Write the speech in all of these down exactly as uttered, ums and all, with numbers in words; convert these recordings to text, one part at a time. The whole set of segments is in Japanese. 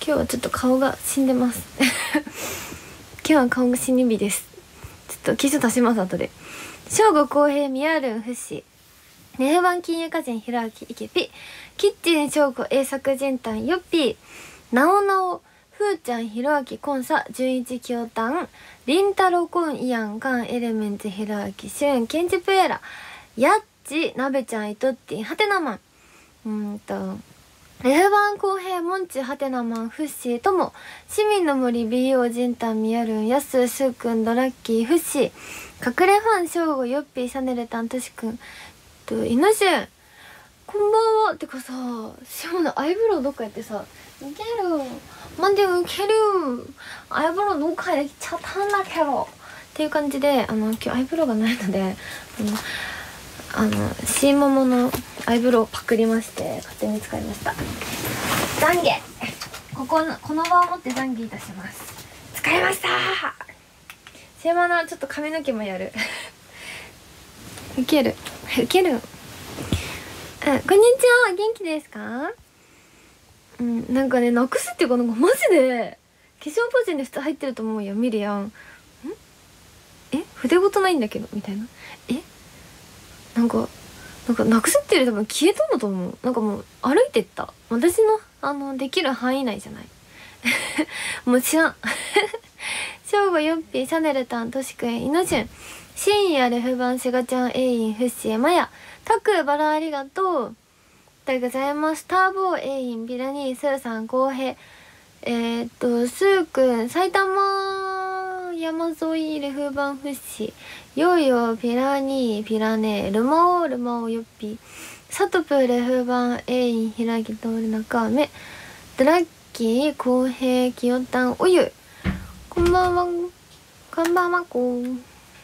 今日はちょっと顔が死んでます今日は顔が死に日です。ちょっと基礎足します後で。正午公平ミヤルンフシネフバン金融歌人ひろあきいけぴキッチン正午栄作人丹よっぴーなおなおふーちゃんひろあきコンサじゅういちきょうたんりんたろコンイヤンカンエレメンツひろあきしゅんケンジプエラやっちなべちゃんいとってんはてなマンうーんとレフバン公平モンチハテナマンフッシーとも市民の森 ビーオー ジンタンミヤルンヤススーくんドラッキーフッシー隠れファンショーゴヨッピーシャネルタントシくんとイノシュンこんばんは。ってかさシモのアイブロウどっかやってさウケるマンでウケるアイブロウどっかできちゃったんだけどっていう感じであの今日アイブロウがないのであのあのシーモモのアイブロウパクりまして勝手に使いました。懺悔ここのこの場をもって懺悔いたします。使いましたシーモのちょっと髪の毛もやるウケるウケる。あ、こんにちは元気ですか。うんなんかねなくすっていうかなんかマジで化粧ポーチに普通入ってると思うよ見るやん。んえ筆ごとないんだけどみたいなえなんかなんかなくすっていうより多分消えたんだと思う。なんかもう歩いてった私のあのできる範囲内じゃないもう知らん正午よっぴーシャネルタントシくんイノシュン深夜レフバンシガちゃんエインフッシーマヤタクバラありがとうありがとうございます。ターボーエインビラニースーさん公平えー、っとスーくん埼玉山沿いレフバンフッシーヨーヨーピラニーピラネールマオールマオヨッピーサトプレフバンエインひらぎとおるなかめドラッキー公平きよたんおゆこんばんはこんばんはこう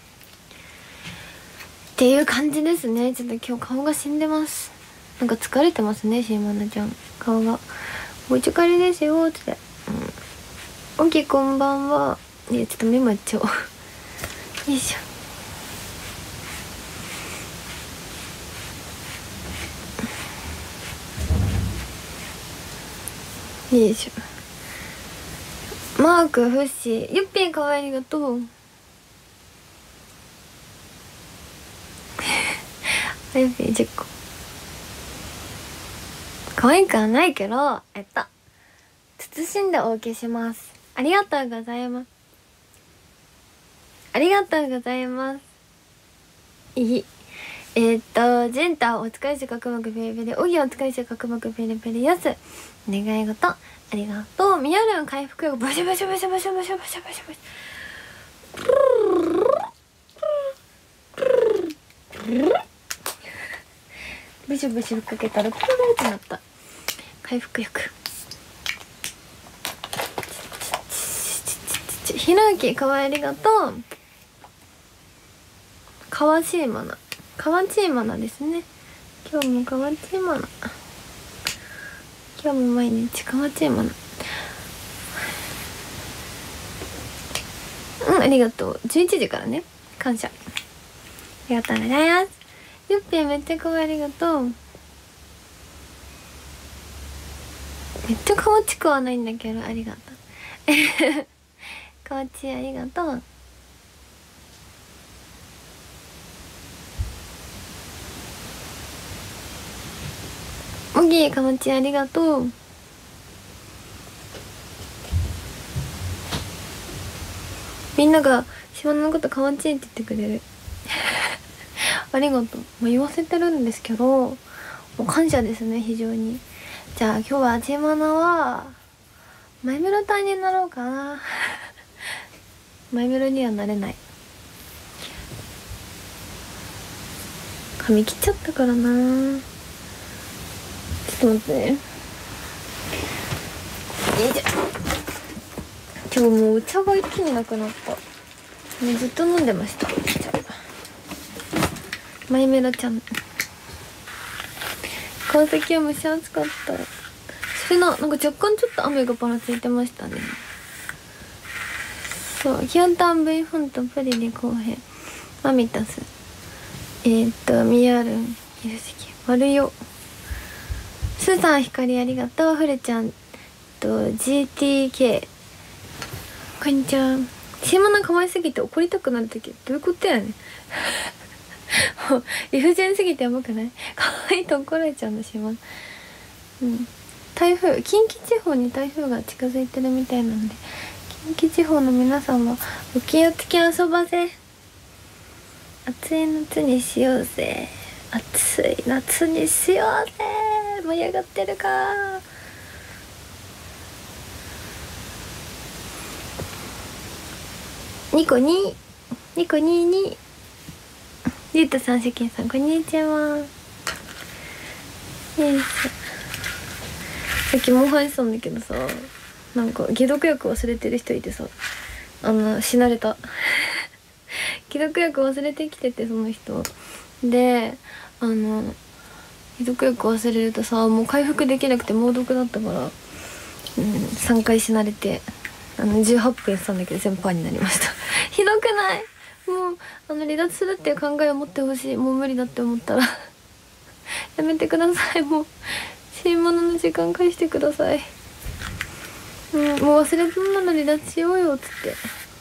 っていう感じですね。ちょっと今日顔が死んでます。なんか疲れてますねシーマナちゃん顔がお疲れですよって、うん、おきこんばんは。いやちょっとメモやっちゃおうよいしょよいしょマークフッシーゆっぴーかわいいありがとうゆっぴーじゅっこ可愛くはないけどえっと慎んでお受けします。ありがとうございますありがとうございますいいえー、っとジェンタお疲れし角膜ペリペリおぎお疲れし角膜ペリペリやす願い事ありがとうみやるん回復力バシャバシャバシャバシャバシャバシャバシャバシャブシュブシュかけたらプルルってなった回復力ひろゆきかわいありがとうかわちいまなかわちいまなですね。今日もかわちいまな今日も毎日かわちいまなうんありがとうじゅういちじからね感謝ありがとうございます。ゆっぴーめっちゃかわいありがとうめっちゃかわちくはないんだけどありがとうかわちいありがとうおぎーかわちいありがとうみんなが島のことかわちいって言ってくれるありがとう、まあ、言わせてるんですけどもう感謝ですね非常に。じゃあ今日はチーマナはマイメロ隊になろうかなマイメロにはなれない髪切っちゃったからな。ちょっと待ってねよいしょ。今日もうお茶が一気になくなった、ね、ずっと飲んでましたマイメロちゃん川崎は蒸し暑かった。それな、なんか若干ちょっと雨がぱらついてましたね。そう、ヒヨンタン V フォントプリリ公平マミタスえー、っとミヤルンヒルシキマルヨスーさん光ありがとう。フルちゃんと ジーティーケー こんにちは。シーマナ可愛すぎて怒りたくなるときどういうことやねんもう理不尽すぎてやばくない？可愛いと怒られちゃうんだシーマナ。うん台風、近畿地方に台風が近づいてるみたいなんで、近畿地方の皆さんもお気をつけ遊ばせ。暑い夏にしようぜ。暑い夏にしようぜ。盛り上がってるか。ニコにニコににゆうとさん、しきんさんこんにちは。よいしょ。さっきもう入ってたんだけどさ、なんか解毒薬忘れてる人いてさ、あの死なれた解毒薬忘れてきてて、その人で、あの解毒薬忘れるとさ、もう回復できなくて猛毒だったから、うん、さんかい死なれて、あのじゅうはっぷんやってたんだけど全部パーになりましたひどくない？もうあの離脱するっていう考えを持ってほしい。もう無理だって思ったらやめてください。もう新物の時間返してください。うん、もう忘れ物なの離脱しようよっつって。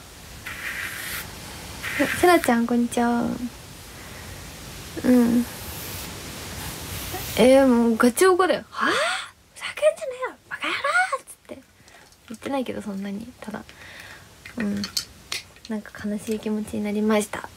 せらちゃんこんにちは。うんえー、もうガチ怒だよ。はあ叫んじゃねえよバカ野郎っつって言ってないけど、そんなに。ただうんなんか悲しい気持ちになりました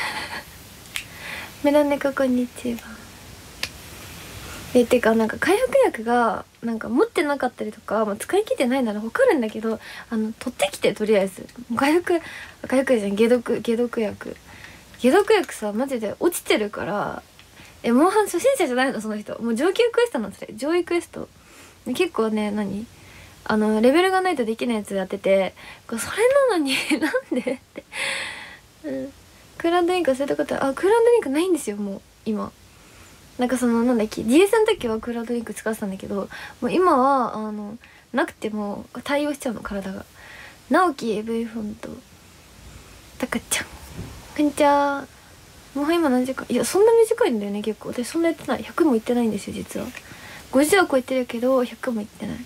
メラネコこんにちは。えてかなんか回復薬がなんか持ってなかったりとか、まあ、使い切ってないなら分かるんだけど、あの取ってきてとりあえず回復回復じゃん解毒解毒薬解毒薬さマジで落ちてるから。えモンハン初心者じゃないのその人。もう上級クエストなんですよ。上位クエスト結構ね、何あのレベルがないとできないやつやってて、それなのになんでって、うん、クーランドリンク忘れたことあクーランドリンクないんですよもう今。なんかそのなんだっけ ディーエス の時はクーラードリンク使ってたんだけど、もう今はあのなくても対応しちゃうの体が。直樹 エーブイ フォントたかちゃんこんにちは。もう今何時間？いやそんな短いんだよね結構。私そんなやってない。ひゃくもいってないんですよ実は。ごじゅうは超えてるけどひゃくもいってない。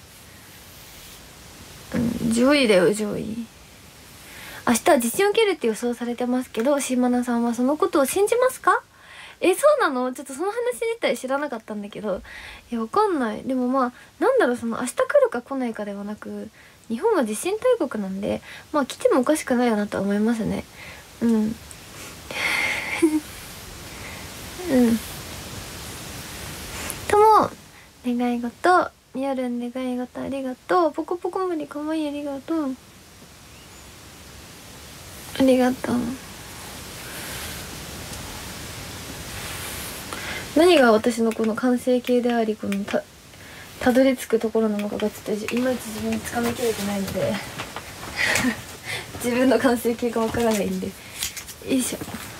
うん上位だよ上位。明日は地震を受けるって予想されてますけど、しまなさんはそのことを信じますか？えそうなの？ちょっとその話自体知らなかったんだけど、いやわかんない。でもまあなんだろう、その明日来るか来ないかではなく、日本は地震大国なんで、まあ来てもおかしくないよなとは思いますね。うんうんとも願い事、みやるん願い事ありがとう。ポコポコ森かわいいありがとうありがとう。何が私のこの完成形であり、このたたどり着くところなのかがちょっといまいち自分につかみきれてないので自分の完成形がわからないんで、よいしょ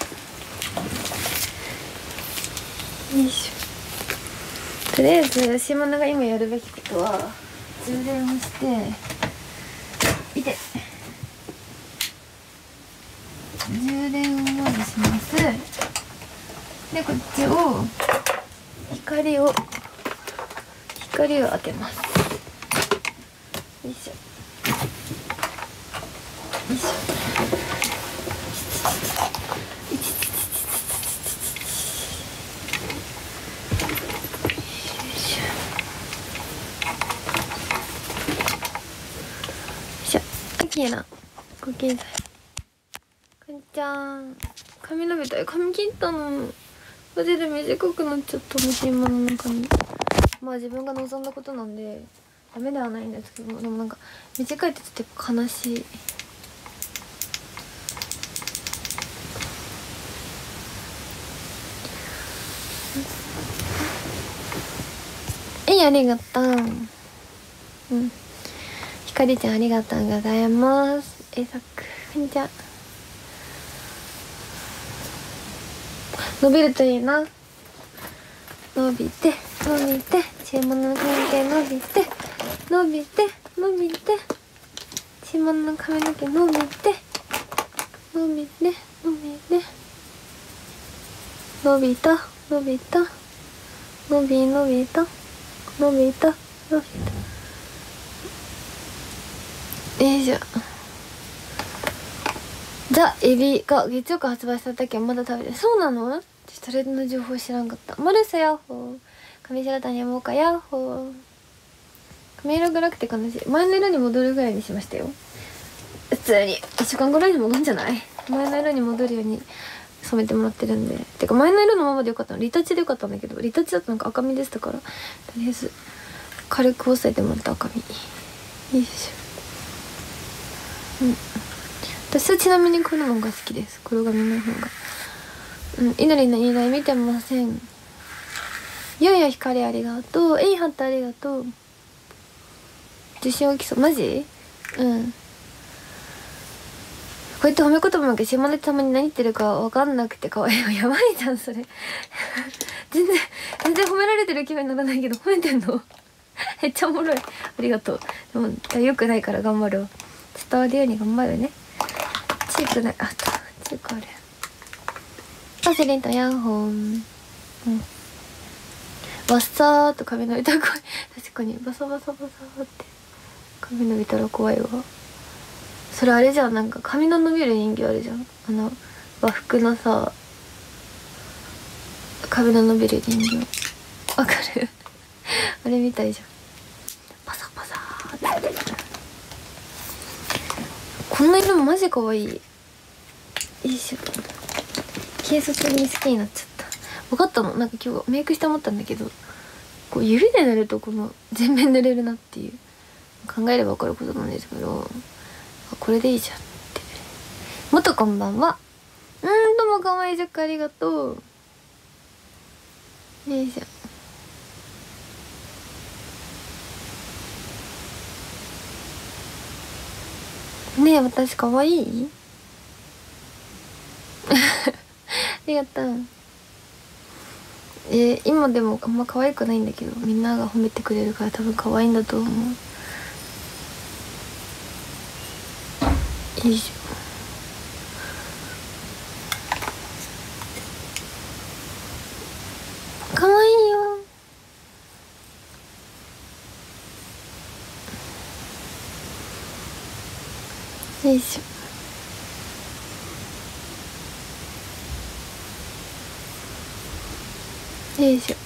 よいしょ。とりあえずしまなが今やるべきことは充電をしていて、充電をまずします。でこっちを光を光を当てます。よいしょよいしょ。きれいなご経済こんちゃん。髪伸びたよ。髪切ったのマジで短くなっちゃったの。しまの中にまあ自分が望んだことなんでダメではないんですけど、でもなんか短いってちょっと悲しい。えいありがとう。うんひかりちゃんありがとうございます。えさくこんにちは。伸びるといいな。伸びて伸びてチームの髪の毛伸びて伸びて伸びてチームの髪の毛伸びて伸びて伸びて伸びた伸びた伸び伸びた伸びた伸びたよいしょ。ザ・エビが月曜から発売されたけどまだ食べて。そうなの？それの情報知らんかった。マルスヤッホー。上白谷もうかヤッホー。髪色がなくて悲しい。前の色に戻るぐらいにしましたよ。普通にいっしゅうかんぐらいに戻るんじゃない？前の色に戻るように染めてもらってるんで。てか前の色のままでよかったの。リタッチでよかったんだけど、リタッチだとなんか赤みでしたから、とりあえず軽く押さえてもらった赤み。よいしょ。うん、私はちなみにこののが好きです。黒髪の方が。うん、いなりの依頼見てません。ゆうや光ありがとう。えいはったありがとう。自信起きそう。マジ？うん。こうやって褒め言葉なんか島でたまに何言ってるか分かんなくて可愛いわ。やばいじゃんそれ全然全然褒められてる気分にならないけど褒めてんのめっちゃおもろい。ありがとう。でもよくないから頑張るわ。伝わるように頑張るね。チークない。あったチークある。あセリンとヤンホン。うん。バッサーっと髪伸びたら怖い。確かにバサバサバサって髪伸びたら怖いわ。それあれじゃん、なんか髪の伸びる人形あるじゃん。あの和服のさ髪の伸びる人形わかるあれみたいじゃん。パサパサーってこんな色マジ可愛い。よいしょ。軽率に好きになっちゃった。分かったの。なんか今日メイクして思ったんだけど、こう指で塗るとこの全面塗れるなっていう、考えれば分かることなんですけど、これでいいじゃんって。もとこんばんは。うん、どうもかわいいジャックありがとう。よいしょ。ねえ私かわいいありがとう。えー、今でもあんま可愛くないんだけど、みんなが褒めてくれるから多分可愛いんだと思う。よいしょ。可愛いよ。よいしょ。よいしょ。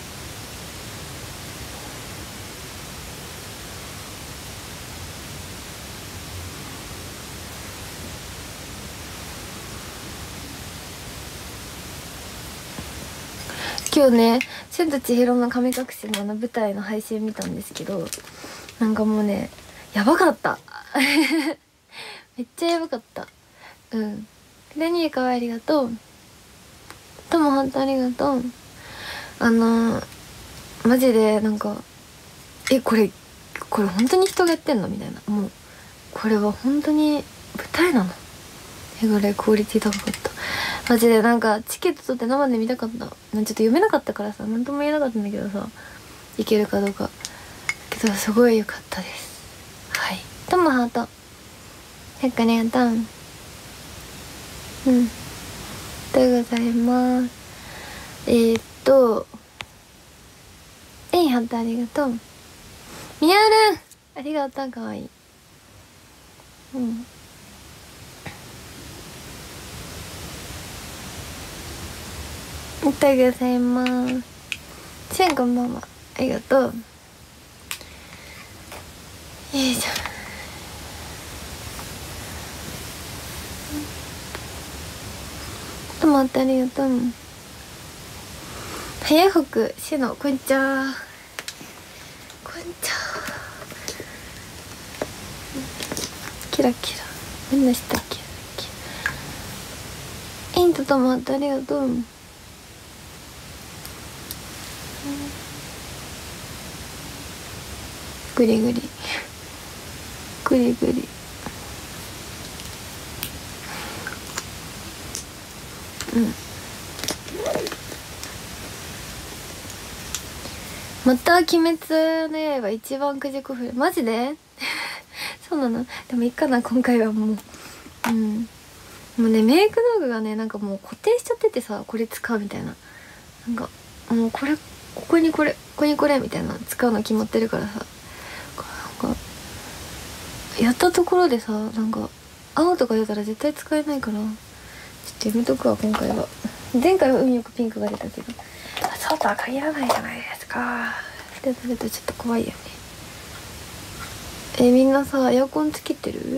今日ね「千と千尋の神隠し」のあの舞台の配信見たんですけど、なんかもうねやばかっためっちゃやばかった。うん。レニーかわいありがとう。ともほんとありがとう。あのー、マジでなんかえこれこれ本当に人がやってんのみたいな、もうこれは本当に舞台なのえぐらいクオリティ高かった。マジでなんかチケット取って生で見たかった。なんちょっと読めなかったからさ何とも言えなかったんだけどさ、いけるかどうかけどすごい良かったです。はい。ともハートひゃくありがとう。うん、ありがとうございます。えー、っとえいハートありがとう。みやるんありがとう。かわいい。うんありがとうございます。しゅんこんばんは。ありがとう。よいしょ。ともってありがとう。早福しのこんにちは。こんにちは。キラキラみんなしたキラキラ。イントともってありがとう。グリグリグリグリ。うんまた鬼滅の刃一番くじこふるマジでそうなの。でもいいかな今回はもううんもうねメイク道具がねなんかもう固定しちゃっててさ、これ使うみたいな、なんかもうこれここにこれここにこれみたいな使うの決まってるからさ、なんかやったところでさ、なんか青とか出たら絶対使えないから、ちょっとやめとくわ今回は。前回は運よくピンクが出たけど、そうとは限らないじゃないですか。で食べたらちょっと怖いよね。え、みんなさエアコンつけてる？は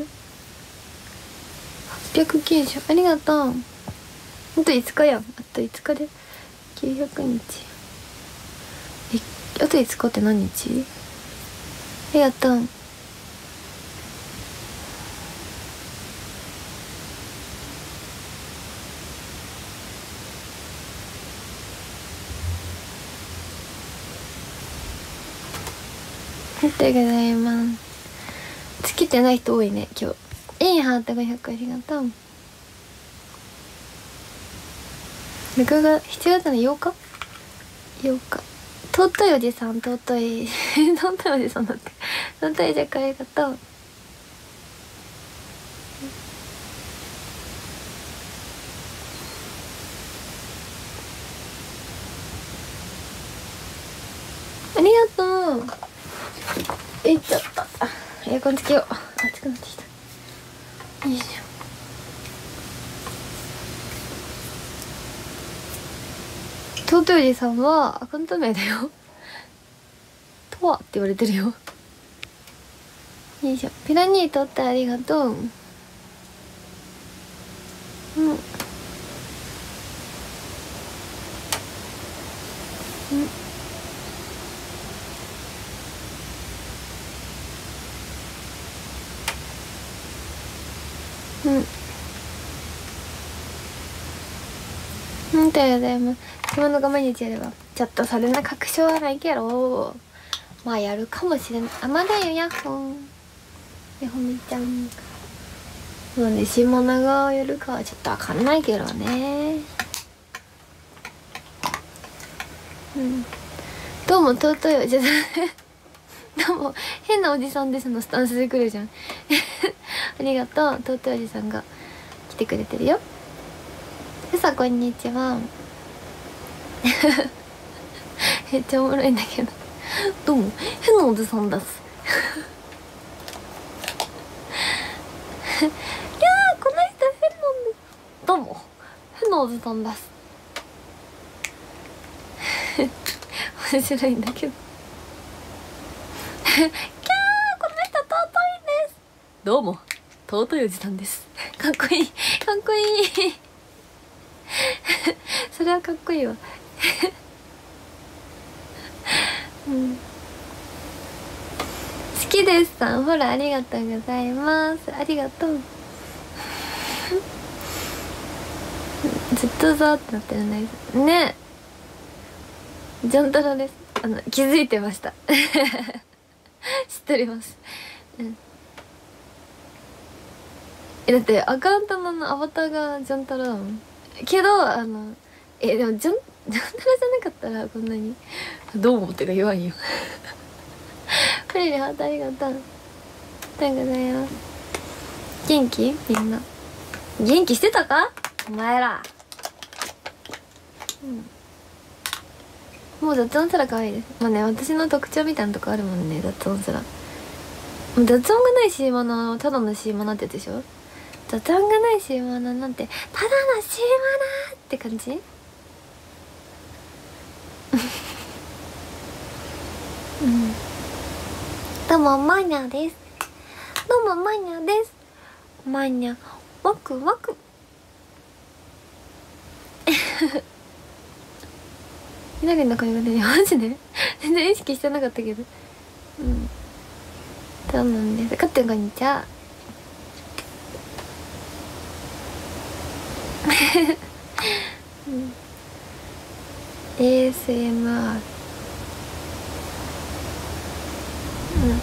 っぴゃくきゅうじゅう、ありがとう。あといつかやん。あといつかできゅうひゃくにち。え、あといつかって何日？ありがとう。ありがとうございます。つけてない人多いね今日。いいハートごひゃくありがとう。ろくがつしちがつのようかようか。尊いおじさん、尊い尊いおじさんだって尊いじゃかありがとう。ありがとう。えっちゃった。エアコンつけよう。暑くなってきた。よいしょ。尊いおじさんはアカウント名だよ。とはって言われてるよ。よいしょ。ピラニーとってありがとう。うん。うんうん。うん、ありがとうございます。今のが毎日やればちょっとそれな確証はないけど、まあやるかもしれない。あ、まだよ、ヤッホー。やほみちゃん。もうね、下長がやるかはちょっとわかんないけどね。うん。どうも尊いおじさんどうも変なおじさんですのスタンスで来るじゃんありがとう。尊いおじさんが来てくれてるよ。さあこんにちはめっちゃおもろいんだけどどうも変なおじさんですいやーこの人変なんです。どうも変なおじさんです面白いんだけどキャーこの人尊いんです。どうも尊いおじさんですかっこいいかっこいいそれはかっこいいわうん、好きですさん、ほらありがとうございます。ありがとうずっとザーってなってるね。ねジョンタロです。あの気づいてました知っております、うん、えだってアカウントのアバターがジョンタロだもんけど、あのえでもジョンジョンタロじゃなかったらこんなにどう思ってか言わんよプリリハートありがとう。ありがとうございます。元気みんな元気してたかお前ら。うん、もう雑音すら可愛いです。まあね、私の特徴みたいなとこあるもんね、雑音すら。雑音がないシーマナただのシーマナってやつでしょ。雑音がないシーマナなんてただのシーマナって感じうんどうもマーニャです。どうもマーニャです。マーニャワクワク左の髪型にマジで全然意識してなかったけど、うんそうなんです。かってんこんにちはうん、エーエスエムアール うん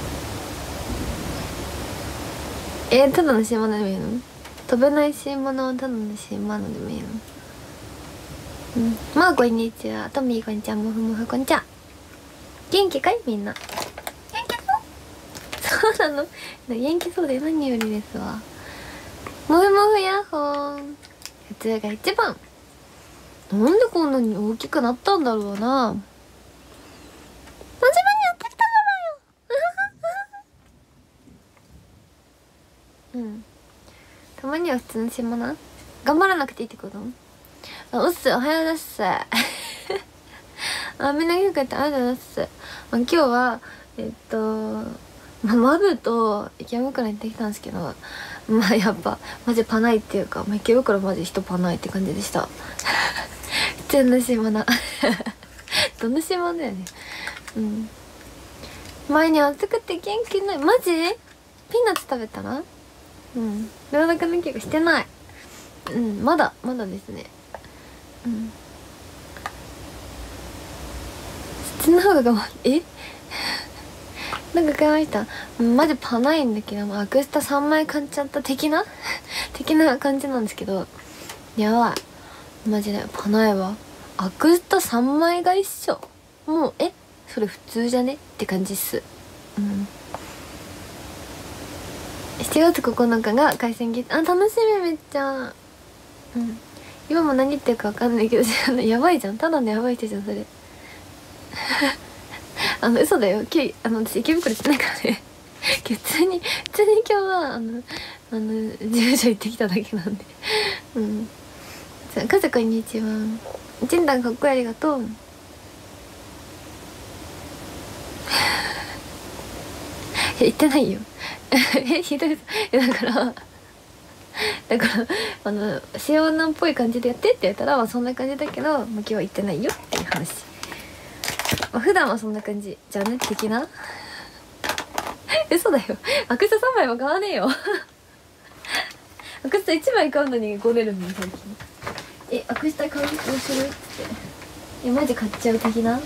えー、ただのシーマナでもいいの？飛べないシーマナはただのシーマナでもいいの？うん、まあこんにちは。トミーこんにちは。もふもふこんにちは。元気かいみんな。元気そうそうなの元気そうで何よりですわ。もふもふヤッホー。普通が一番。なんでこんなに大きくなったんだろうな。真面目にやってきたからようん、たまには普通の島な。頑張らなくていいってこと？あ、うっす、おはようだっすあ、みんなよかった、ありがとうございます。まあ、今日はえっとまあ、マブと池袋に行ってきたんですけど、まあやっぱマジパないっていうか、まあ、池袋マジ人パないって感じでした普通の島などの島だよね。うん、前に暑くて元気ない。マジピーナッツ食べたら、うん、朗読の気がしてない。うん、まだまだですね。うん、そっちの方が我慢。えなんか買いました。マジパないんだけど、アクスタさんまい買っちゃった的な的な感じなんですけど、やばいマジでパないわ。アクスタさんまいが一緒、もうえそれ普通じゃねって感じっす。うん、しちがつここのかが海鮮ゲット。あ、楽しみめっちゃ。うん、今も何言ってるか分かんないけどやばいじゃん、ただのやばい人じゃんそれあの嘘だよ、きあの私池袋行ってないからね普通に普通に今日はあのあの事務所行ってきただけなんでうん。じゃあ家族こんにちは。ジンダンかっこいいありがとうえ言ってないよえひどい。だからだからあの塩女っぽい感じでやってって言ったら、まあ、そんな感じだけど、まあ、今日は言ってないよっていう話。まあ、普段はそんな感じじゃね的な嘘だよ、アクスタさんまいも買わねえよアクスタいちまい買うのにごねるの最近。えアクスタ買うどうするってえマジ買っちゃう的な。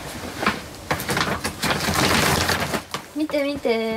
見て見て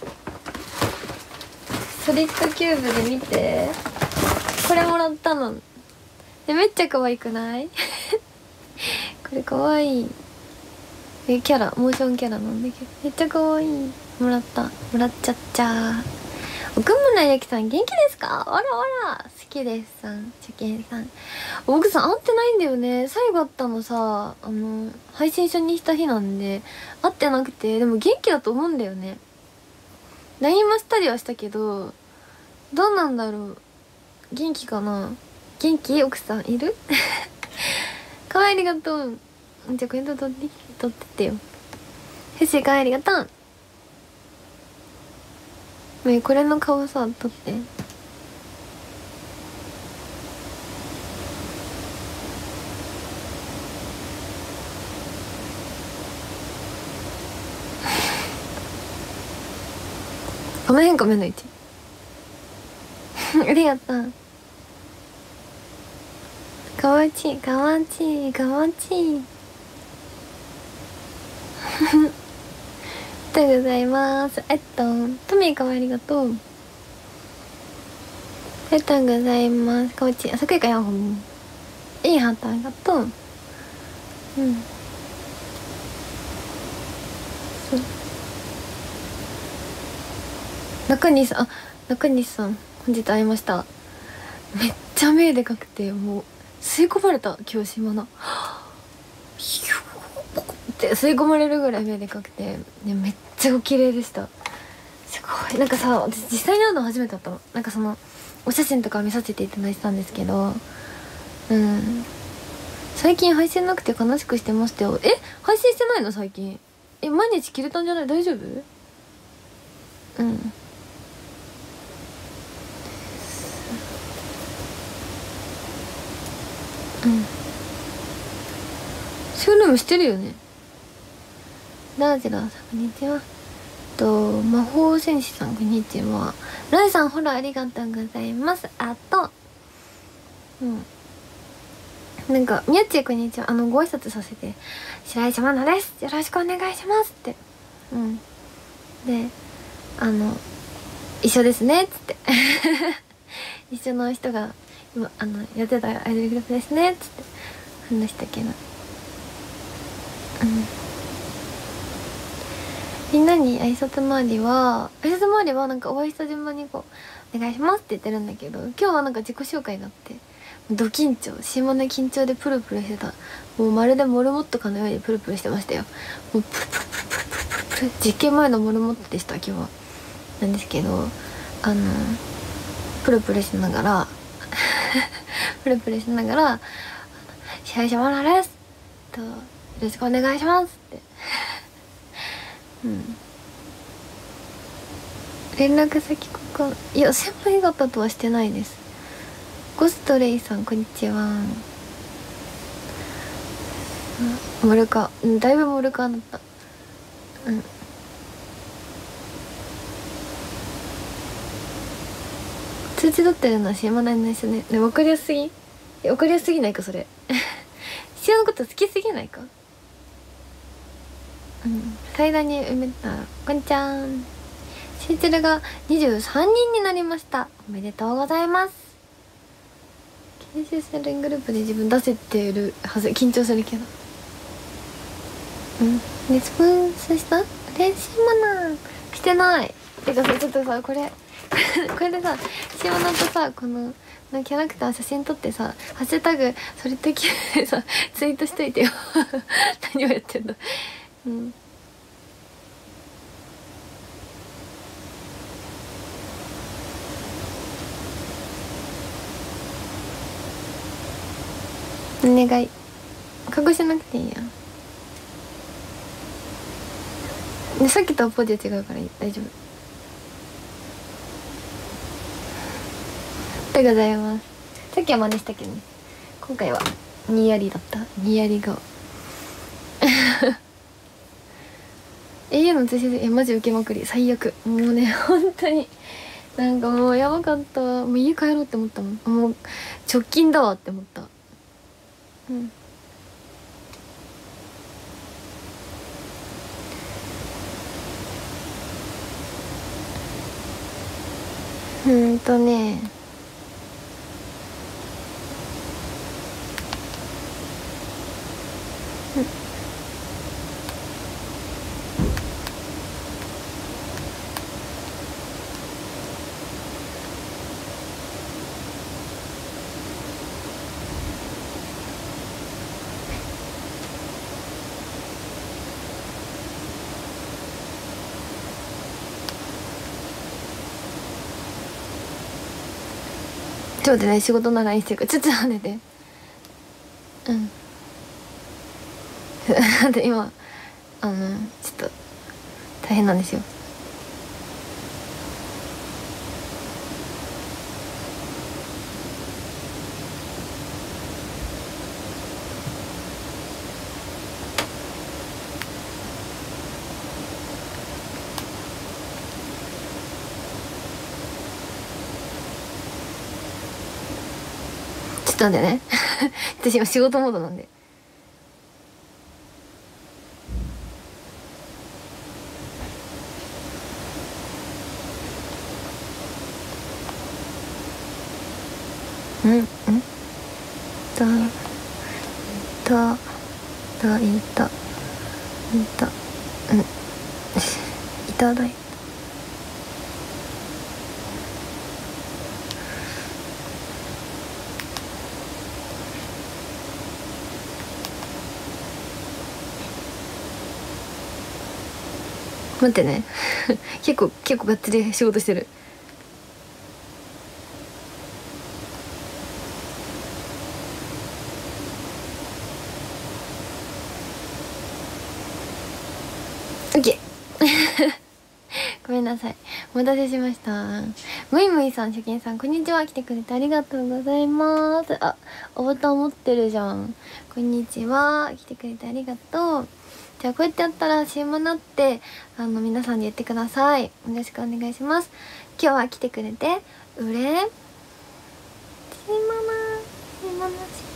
ソリッドキューブで見て、これもらったのえめっちゃ可愛くないこれ可愛いえキャラモーションキャラなんだけどめっちゃ可愛い。もらったもらっちゃっちゃ奥村ゆきさん元気ですか。あらあら好きですさん初見さん。奥さん会ってないんだよね。最後会ったのさあの配信初にした日なんで会ってなくて、でも元気だと思うんだよね。 ライン もしたりはしたけどどうなんだろう、元気かな。元気奥さんいるかわいいありがとう。じゃあコメント取って取ってってよ。フシかわいいありがとう。ねえこれの顔さ撮って。この辺か目の位置ありがとう。かわちいかわちいかわちいありがとうございます。えっとトミーかわいいありがとう。ありがとうございます。かわちいあさくいかよんほんいいハートありがとう。うんそう中西さん、あ中西さん本日会いました。めっちゃ目でかくてもう吸い込まれた今日島のヒューって吸い込まれるぐらい目でかくて、ね、めっちゃお綺麗でした。すごいなんかさ私実際に会うの初めてだったの。なんかそのお写真とか見させていただいてたんですけど、うん最近配信なくて悲しくしてましたよ。え配信してないの最近。え毎日切れたんじゃない？大丈夫？うんうんショールームしてるよね。ダージラーさんこんにちは。と魔法戦士さんこんにちは。ライさんフォローありがとうございます。あとうんなんかみやっちーこんにちは。あのご挨拶させて白石愛菜ですよろしくお願いしますってうんであの一緒ですねっつって一緒の人が今あのやってたアイドルグループですねっつって話したけどうんみんなに挨拶回りは挨拶回りはなんかお会いした順番にこうお願いしますって言ってるんだけど、今日はなんか自己紹介があってド緊張島根緊張でプルプルしてた。もうまるでモルモットかのようにプルプルしてましたよ。もうプルプルプルプルプルプルプル実験前のモルモットでした今日は。なんですけどあのプルプルしながらプルプルしながら「試合者マナです」と「よろしくお願いします」ってうん連絡先交換、いや先輩方とはしてないです。ゴストレイさんこんにちは。モルカ、うん、だいぶモルカーだった。うん通知取ってるのは知らないですね。ね、分かりやすすぎえ分かりやすすぎないかそれ知らんこと好きすぎないか。うん祭壇に埋めたこんちゃんシーチルがにじゅうさんにんになりました。おめでとうございます。研修生 ライン グループで自分出せてるはず。緊張するけどうんレスポンスした嬉しいものしてないてかさちょっとさこれこれでさしおなとさこのキャラクター写真撮ってさハッシュタグそれときでさツイートしといてよ何をやってんのうんお願い隠しなくていいやでさっきとはポーズ違うから大丈夫ありがとうございます。さっきは真似したけどね今回はにやりだったにやり顔エーユー の通信えマジ受けまくり最悪もうね本当になんかもうやばかったもう家帰ろうって思ったもんもう直近だわって思ったうんうんとねちょっと待ってね仕事ならいいしてるからちょっと待っててうんだって今あのちょっと大変なんですよちょっと待ってね私今仕事モードなんでうんうんだだだいたいたうんいただいた待ってね結構結構がっつり仕事してるオッケーごめんなさいお待たせしました。むいむいさん、しゅけんさんこんにちは。来てくれてありがとうございます。あ、おボタン持ってるじゃん。こんにちは、来てくれてありがとう。じゃあこうやってやったら シーエム なってあの皆さんに言ってください。よろしくお願いします。今日は来てくれてうれしまなしまなし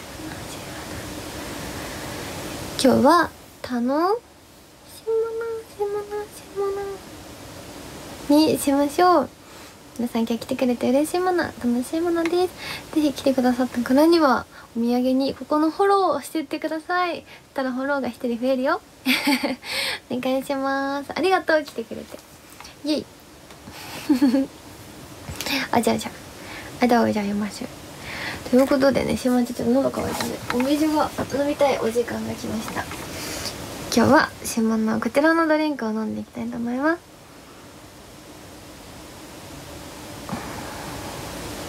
今日はたのしまなしまなしまなにしましょう。皆さん今日来てくれて嬉しいもの楽しいものです。ぜひ来てくださったからにはお土産にここのフォローをしていってください。そしたらフォローが一人増えるよお願いします。ありがとう来てくれてイエイあじゃあじゃああじゃあじゃあ読ましょうということでね、しまちょっと喉乾いたんでお水が飲みたいお時間が来ました。今日はしまのこちらのドリンクを飲んでいきたいと思います。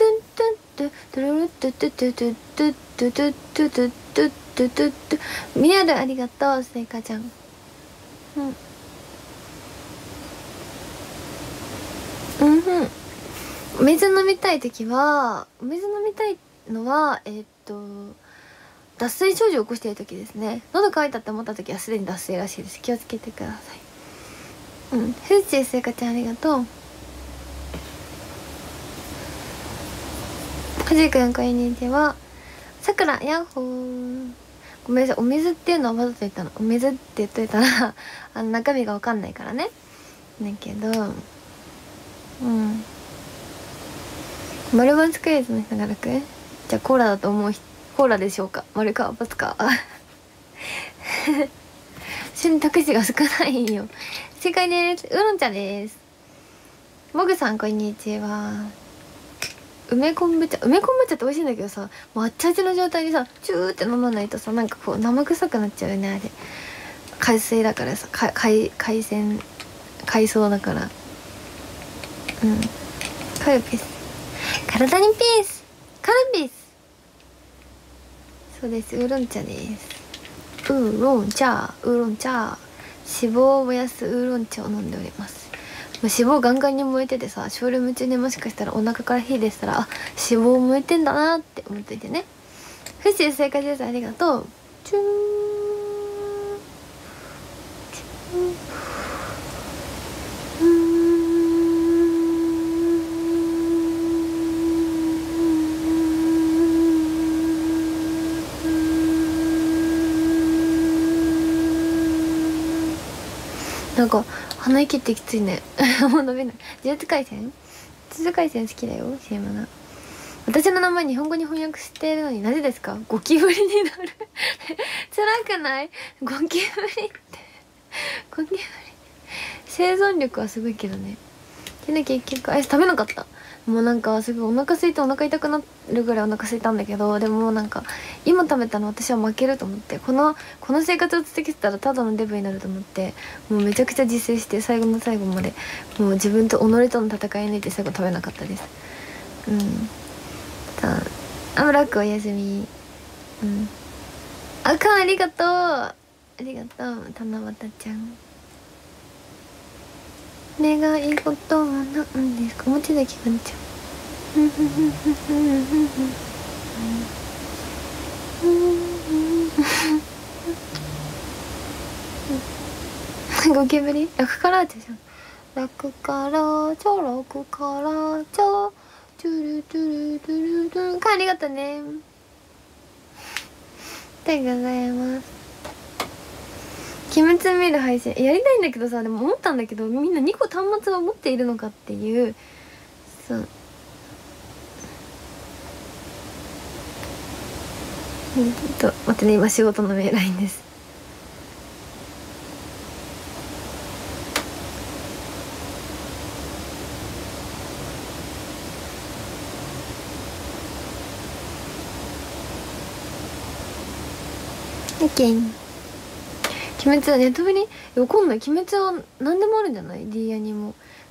トゥントゥルルトゥトゥトゥトゥトゥトゥトゥトゥトゥトゥトゥトゥトゥ。ミヤルありがとう、スイカちゃん。うんうんうん。お水飲みたい時は、お水飲みたいのはえー、っと脱水症状を起こしている時ですね。喉乾いたって思った時はすでに脱水らしいです。気をつけてください。うん。ふーちー、すいかちゃんありがとう。はじくんこんにちは。さくらヤッホー。ごめんなさい、お水っていうのはわざと言ったの。お水って言っといたらあの中身がわかんないからね。だけどうん丸バツクイズの人が楽。じゃあコーラだと思う人、コーラでしょうか、丸かバツか選択肢が少ないよ。正解です。ウーロン茶です。モグさんこんにちは。梅昆布茶、梅昆布茶って美味しいんだけどさ、もうあっちあっちの状態でさチューって飲まないとさ、なんかこう生臭くなっちゃうよね。あれ海水だからさ、か海海鮮海藻だから。うんカルピス、体にピース、カルピス。そうです、ウーロン茶です。ウーロン茶、ウーロン茶。脂肪を燃やすウーロン茶を飲んでおります。脂肪ガンガンに燃えててさ、ショールーム中にもしかしたらお腹から火出したら、あ、脂肪燃えてんだなって思っといてね。フッシー生活です、ありがとう。チューンチューン。なんか鼻息ってきついねもう伸びない。呪術廻戦、呪術廻戦好きだよ、シーマナ。私の名前日本語に翻訳しているのになぜですか？ゴキブリになる辛くない？ゴキブリってゴキブリ生存力はすごいけどね。で結局アイス食べなかった。もうなんかすごいお腹空いてお腹痛くなるぐらいお腹空いたんだけど、でもなんか今食べたの私は負けると思って、このこの生活を続けてたらただのデブになると思って、もうめちゃくちゃ自制して最後の最後までもう自分と己との戦い抜いて最後食べなかったです。うん。さあ、ブラックおやすみ。うん。あかんありがとう。ありがとう七夕ちゃん。願い事は何ですか？餅だけがんちゃうゴキブリ？楽からじゃん。楽からちょ楽からちょトゥルトゥルトゥルトゥルか、ありがとうね。ありがとうございます。鬼滅見る配信やりたいんだけどさ、でも思ったんだけど、みんなにこ端末を持っているのかっていう。そうちょっと待ってね、今仕事のメールラインです。オッケー。鬼滅はネットフリわかんない。鬼滅は何でもあるんじゃない？ D アニも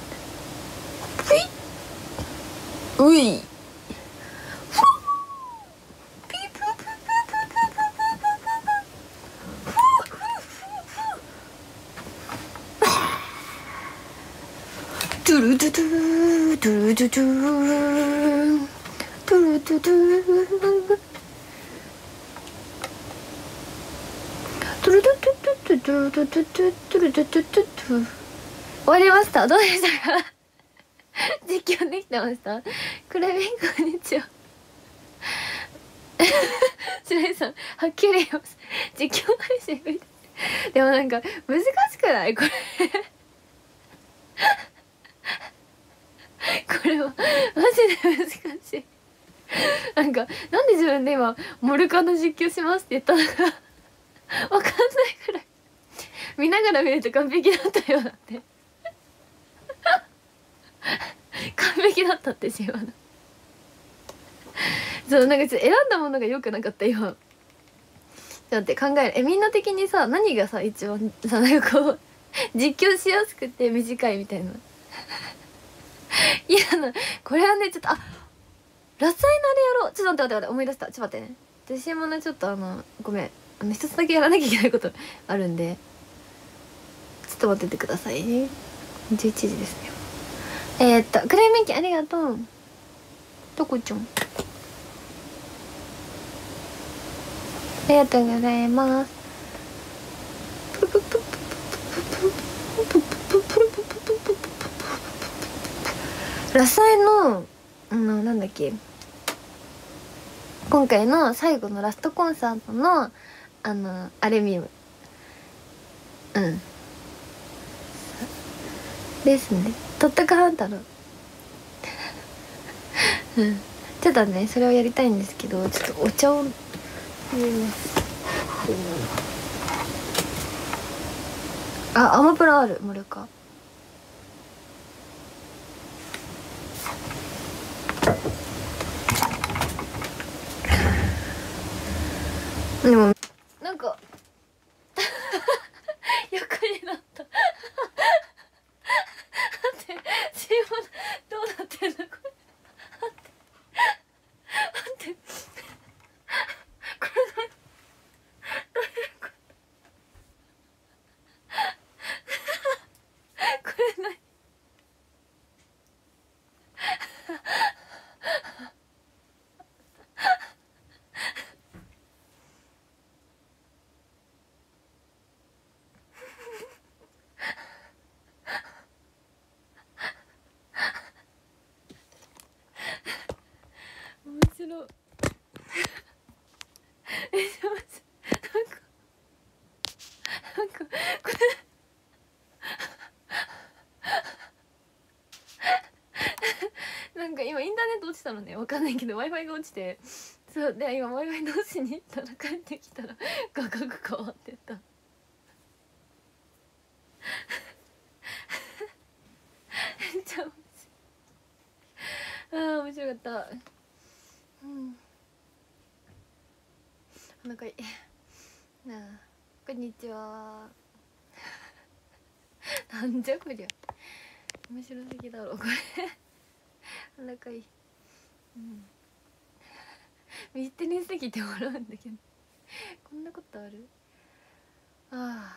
ういトゥルトゥトゥトゥルトゥトゥトゥルトゥトゥトゥルトゥトゥトゥルトゥトゥトゥトゥルトゥトゥトゥルトゥトゥトゥトゥ。終わりました。どうでしたか？実況できてました？クレミンこんにちは。白井さんはっきり言います。実況配信見て。でもなんか難しくないこれ？これはマジで難しい。なんかなんで自分で今モルカの実況しますって言ったのかわかんないくらい見ながら見ると完璧だったようだって完璧だったってしまうの。そうなんかちょっと選んだものが良くなかった今。ちょっと待って考える。えみんな的にさ何がさ一番さなんかこう実況しやすくて短いみたいな。いやなこれはねちょっとあラッサイのあれやろう。ちょっと待って待って待って思い出した。ちょっと待ってね。私もねちょっとあのごめんあの一つだけやらなきゃいけないことあるんでちょっと待っててくださいね。じゅういちじですね。えー、っとクレーメンキありがとう。どこちゃんありがとうございます。ラサイのあのなんだっけ今回の最後のラストコンサートのあのあれ見るうんですね。トットカハンタのうんちょっとねそれをやりたいんですけどちょっとお茶を飲みます。あアマプラあるモルカでもなんか横になった待ってチームどうなってんのこれ待って待ってこれどういうことこれ何面白いめっちゃ面白いなんかなんかこれなんか今インターネット落ちたのねわかんないけど w i f i が落ちてそうで今 w i f i 直しに行ったら帰ってきたら画角変わってためっちゃ面白い。あー面白かった。うんお腹いいなあこんにちはなんじゃこりゃ面白すぎだろこれお腹いい。うんミステリーすぎて笑うんだけどこんなことあるあ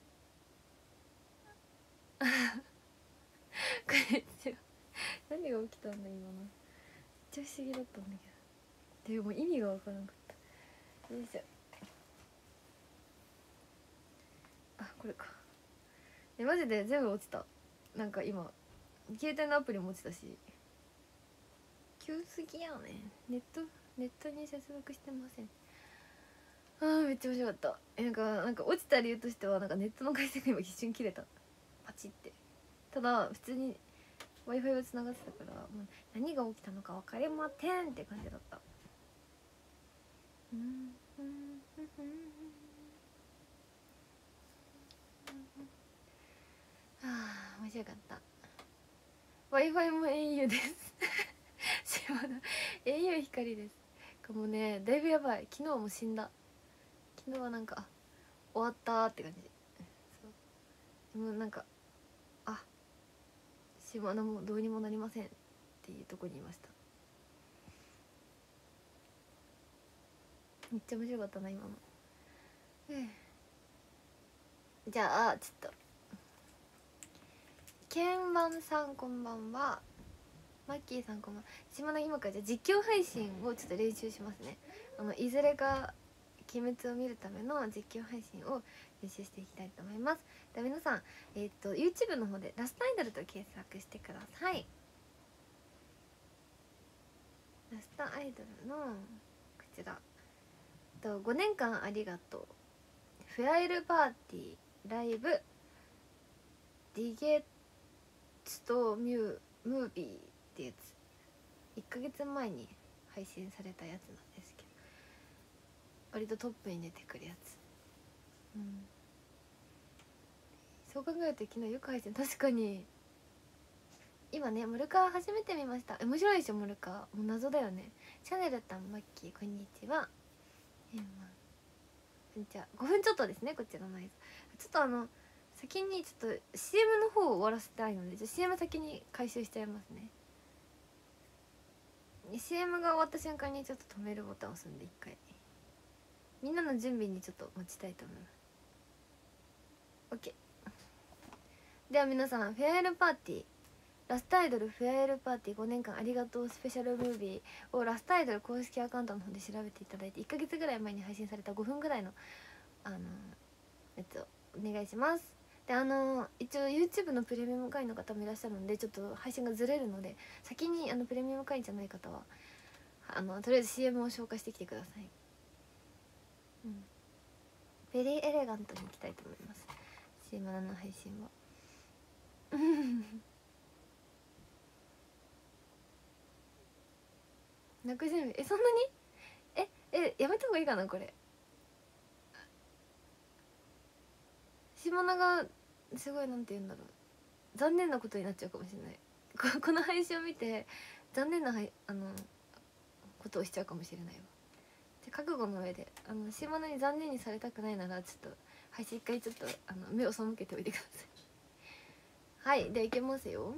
あこんにちは何が起きたんだ今のめっちゃ不思議だったんだけどでも意味がわからなかったよいしょあこれかえマジで全部落ちたなんか今携帯のアプリも落ちたし急すぎやねネットネットに接続してません。あーめっちゃ面白かった。えなんかなんか落ちた理由としてはなんかネットの回線が今一瞬切れたパチってただ普通に w i f i をつながってたからもう何が起きたのか分かりませんって感じだった。うんうんうんうんあー面白かった。 w i f i も au です島田 au 光ですかもねだいぶやばい。昨日も死んだ。昨日はなんか終わったって感じ。そうでもなんかあ島田もどうにもなりませんっていうとこにいました。 めっちゃ面白かったな今の。じゃあちょっとけんばんさんこんばんは。マッキーさんこんばんは。島田今からじゃあ実況配信をちょっと練習しますね。あのいずれか鬼滅を見るための実況配信を練習していきたいと思います。では皆さん、えー、っと YouTube の方でラストアイドルと検索してください。ラストアイドルのこちらとごねんかんありがとうフェアエルパーティーライブディゲッツとミュームービーってやついっかげつまえに配信されたやつなんですけど、割とトップに出てくるやつ、うん、そう考えると昨日よく配信、確かに今ねモルカー初めて見ました。面白いでしょモルカー、もう謎だよね。シャネルタンマッキーこんにちは。えー、まあこんにちは。ごふんちょっとですねこちらの映像。ちょっとあの先にちょっと シーエム の方を終わらせたいので、じゃ シーエム 先に回収しちゃいますね。シーエム が終わった瞬間にちょっと止めるボタンを押すんで一回みんなの準備にちょっと待ちたいと思います。 OK では皆さん、フェアエルパーティーラストアイドルフェアエルパーティーごねんかんありがとうスペシャルムービーをラストアイドル公式アカウントの方で調べていただいて、いっかげつぐらい前に配信されたごふんぐらいのあのやつをお願いします。であの一応 YouTube のプレミアム会員の方もいらっしゃるのでちょっと配信がずれるので、先にあのプレミアム会員じゃない方はあのとりあえず シーエム を紹介してきてください。うん、ベリーエレガントにいきたいと思います。シーエム の配信は泣く準備、えそんなにええやめた方がいいかなこれ。島名がすごいなんて言うんだろう、残念なことになっちゃうかもしれないここの配信を見て残念なはいあのことをしちゃうかもしれないわ。で覚悟の上であの島名に残念にされたくないならちょっと配信一回ちょっとあの目を背けておいてくださいはいではいけますよ。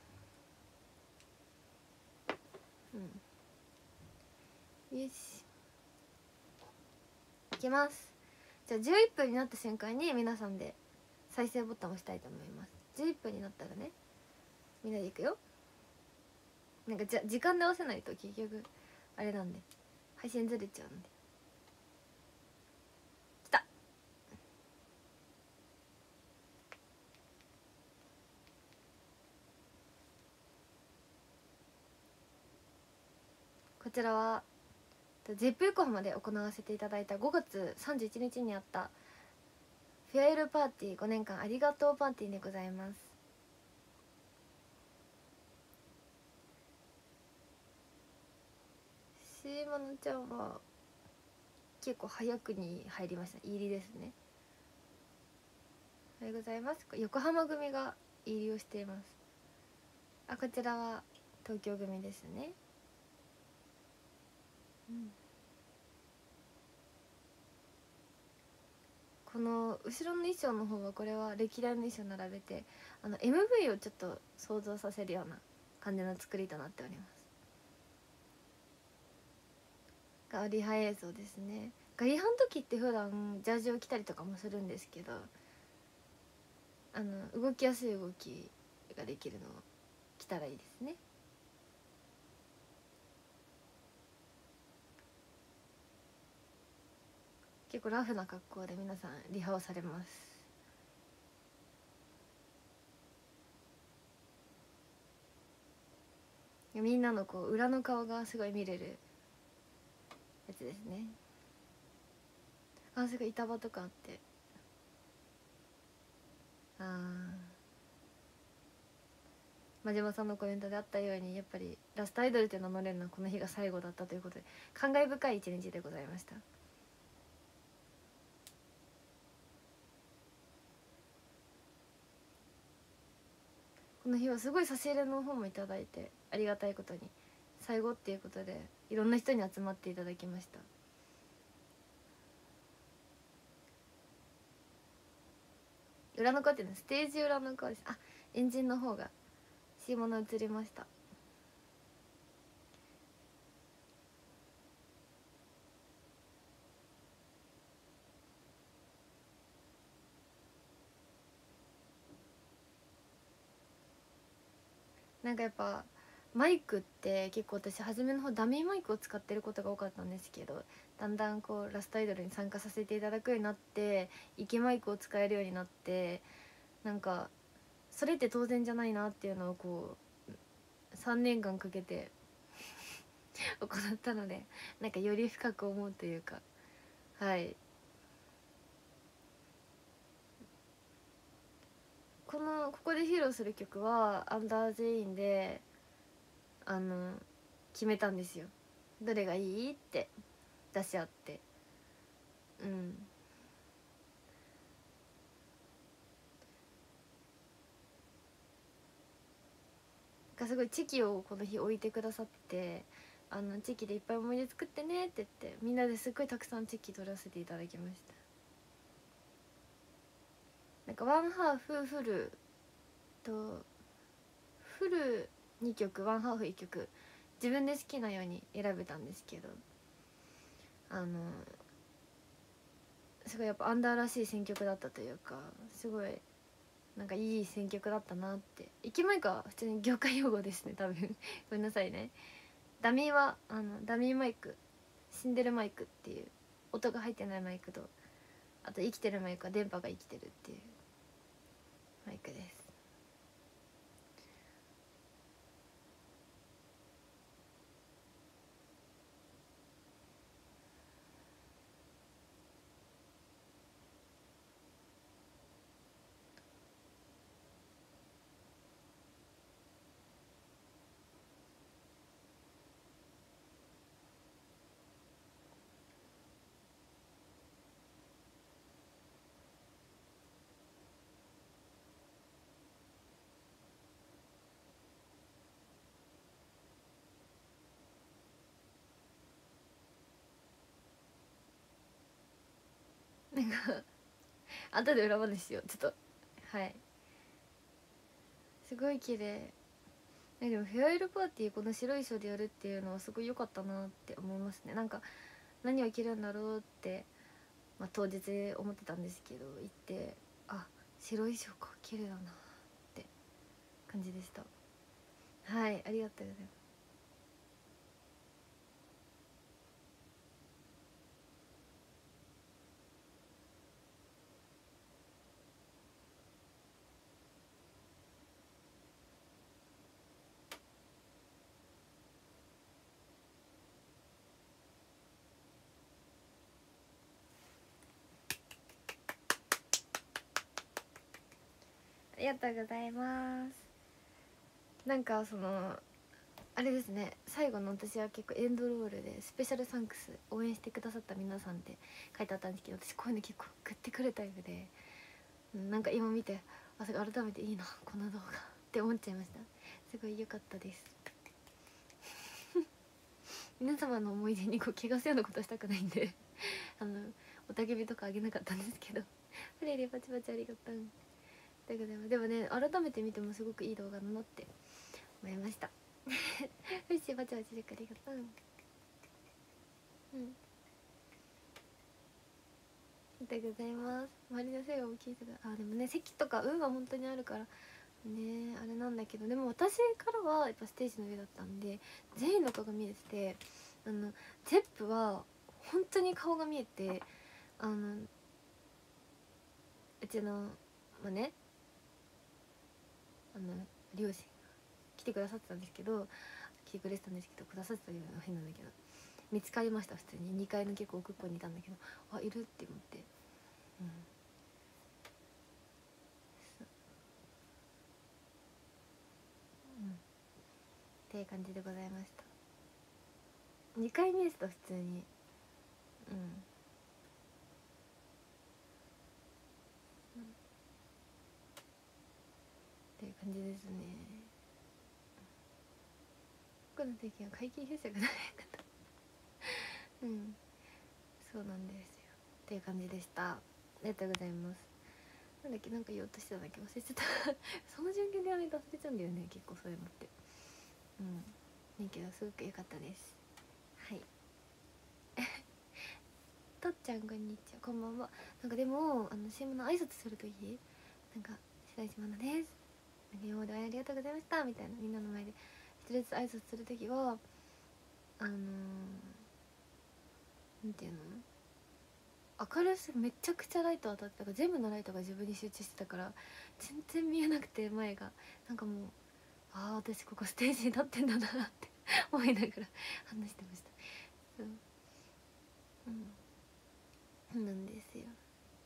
うんよしいきます。じゃあじゅういっぷんになった瞬間に皆さんで再生ボタンを押したいと思います。じゅういっぷんになったらねみんなでいくよ。なんかじゃ時間で合わせないと結局あれなんで配信ずれちゃうんで。きた。こちらはゼップ横浜で行わせていただいたごがつさんじゅういちにちにあったフェアエルパーティーごねんかんありがとうパーティーでございます。しーまなちゃんは結構早くに入りました。入りですね。おはようございます。横浜組が入りをしています。あこちらは東京組ですね。うんこの後ろの衣装の方はこれは歴代の衣装並べてあの エムブイ をちょっと想像させるような感じの作りとなっております。がリハ映像ですね。がリハの時って普段ジャージを着たりとかもするんですけど、あの動きやすい動きができるのを着たらいいですね。結構ラフな格好で皆さんリハをされます。みんなのこう裏の顔がすごい見れるやつですね。あすごい板場とかあって、あ真島さんのコメントであったようにやっぱりラストアイドルって名乗れるのはこの日が最後だったということで感慨深い一日でございました。この日はすごい差し入れの方もいただいて、ありがたいことに最後っていうことでいろんな人に集まっていただきました。裏の顔っていうのはステージ裏の顔です。あエンジンの方がしもの映りました。 なんかやっぱマイクって結構私初めの方ダミーマイクを使ってることが多かったんですけど、だんだんこうラストアイドルに参加させていただくようになって池マイクを使えるようになって、なんかそれって当然じゃないなっていうのをこうさんねんかんかけて行ったので、なんかより深く思うというか、はい、このここで披露する曲はアンダー全員であの決めたんですよ。どれがいいって出し合って、うんがすごいチェキをこの日置いてくださって、あのチェキでいっぱい思い出作ってねって言ってみんなですっごいたくさんチェキ取らせていただきました。なんかワンハーフフルとフルにきょくワンハーフいっきょく自分で好きなように選べたんですけど、あのすごいやっぱアンダーらしい選曲だったというか、すごいなんかいい選曲だったなって。駅前か普通に業界用語ですね多分ごめんなさいね。ダミーはあのダミーマイク、死んでるマイクっていう音が入ってないマイクと、あと生きてるマイクは電波が生きてるっていうマイクです。なんか後で裏話しようちょっと。はい、すごい綺麗。えでもフェアウェルパーティーこの白い衣装でやるっていうのはすごい良かったなって思いますね。なんか何を着るんだろうって、まあ、当日思ってたんですけど行って、あ、白い衣装か綺麗だなって感じでした。はい、ありがとうございます。ありがとうございます。なんかそのあれですね、最後の私は結構エンドロールでスペシャルサンクス応援してくださった皆さんって書いてあったんですけど、私こういうの結構グッてくるタイプで、なんか今見てあ改めていいなこの動画って思っちゃいました。すごい良かったです。皆様の思い出にこう怪我すようなことしたくないんであのおたけびとかあげなかったんですけどフレイレパチパチありがとう。だけどでもね、改めて見てもすごくいい動画だなって思いましたよしバチバチしてくれありがとう。うん、ありがとうございます。周りのせいが大きいとか、あでもね席とか運は本当にあるからねあれなんだけど、でも私からはやっぱステージの上だったんで全員の顔が見えてて、あのゼップは本当に顔が見えて、あのうちのまあねあの両親が来てくださってたんですけど来てくれてたんですけどくださってたような変なんだけど見つかりました。普通ににかいの結構奥っぽにいたんだけど、あいるって思って、うん、うん、っていう感じでございました。にかい見えてた普通に、うん、うん、っていう感じですね。僕の時は皆既月食がないかったうんそうなんですよっていう感じでした。ありがとうございます。なんだっけ、なんか言おうとしてたんだっけ忘れちゃったその順番でやめて忘れちゃうんだよね結構そういうのって。うんだけどすごく良かったです。はいとっちゃんこんにちはこんばんは。なんかでもあの シーエム の挨拶するときなんか「白石愛菜です」 今までありがとうございましたみたいな、みんなの前で一人ずつ挨拶する時はあのー、なんていうの、明るさめちゃくちゃライト当たってたから、全部のライトが自分に集中してたから全然見えなくて、前がなんかもう、ああ私ここステージに立ってんだなって思いながら話してました。そう、うんそうなんですよ。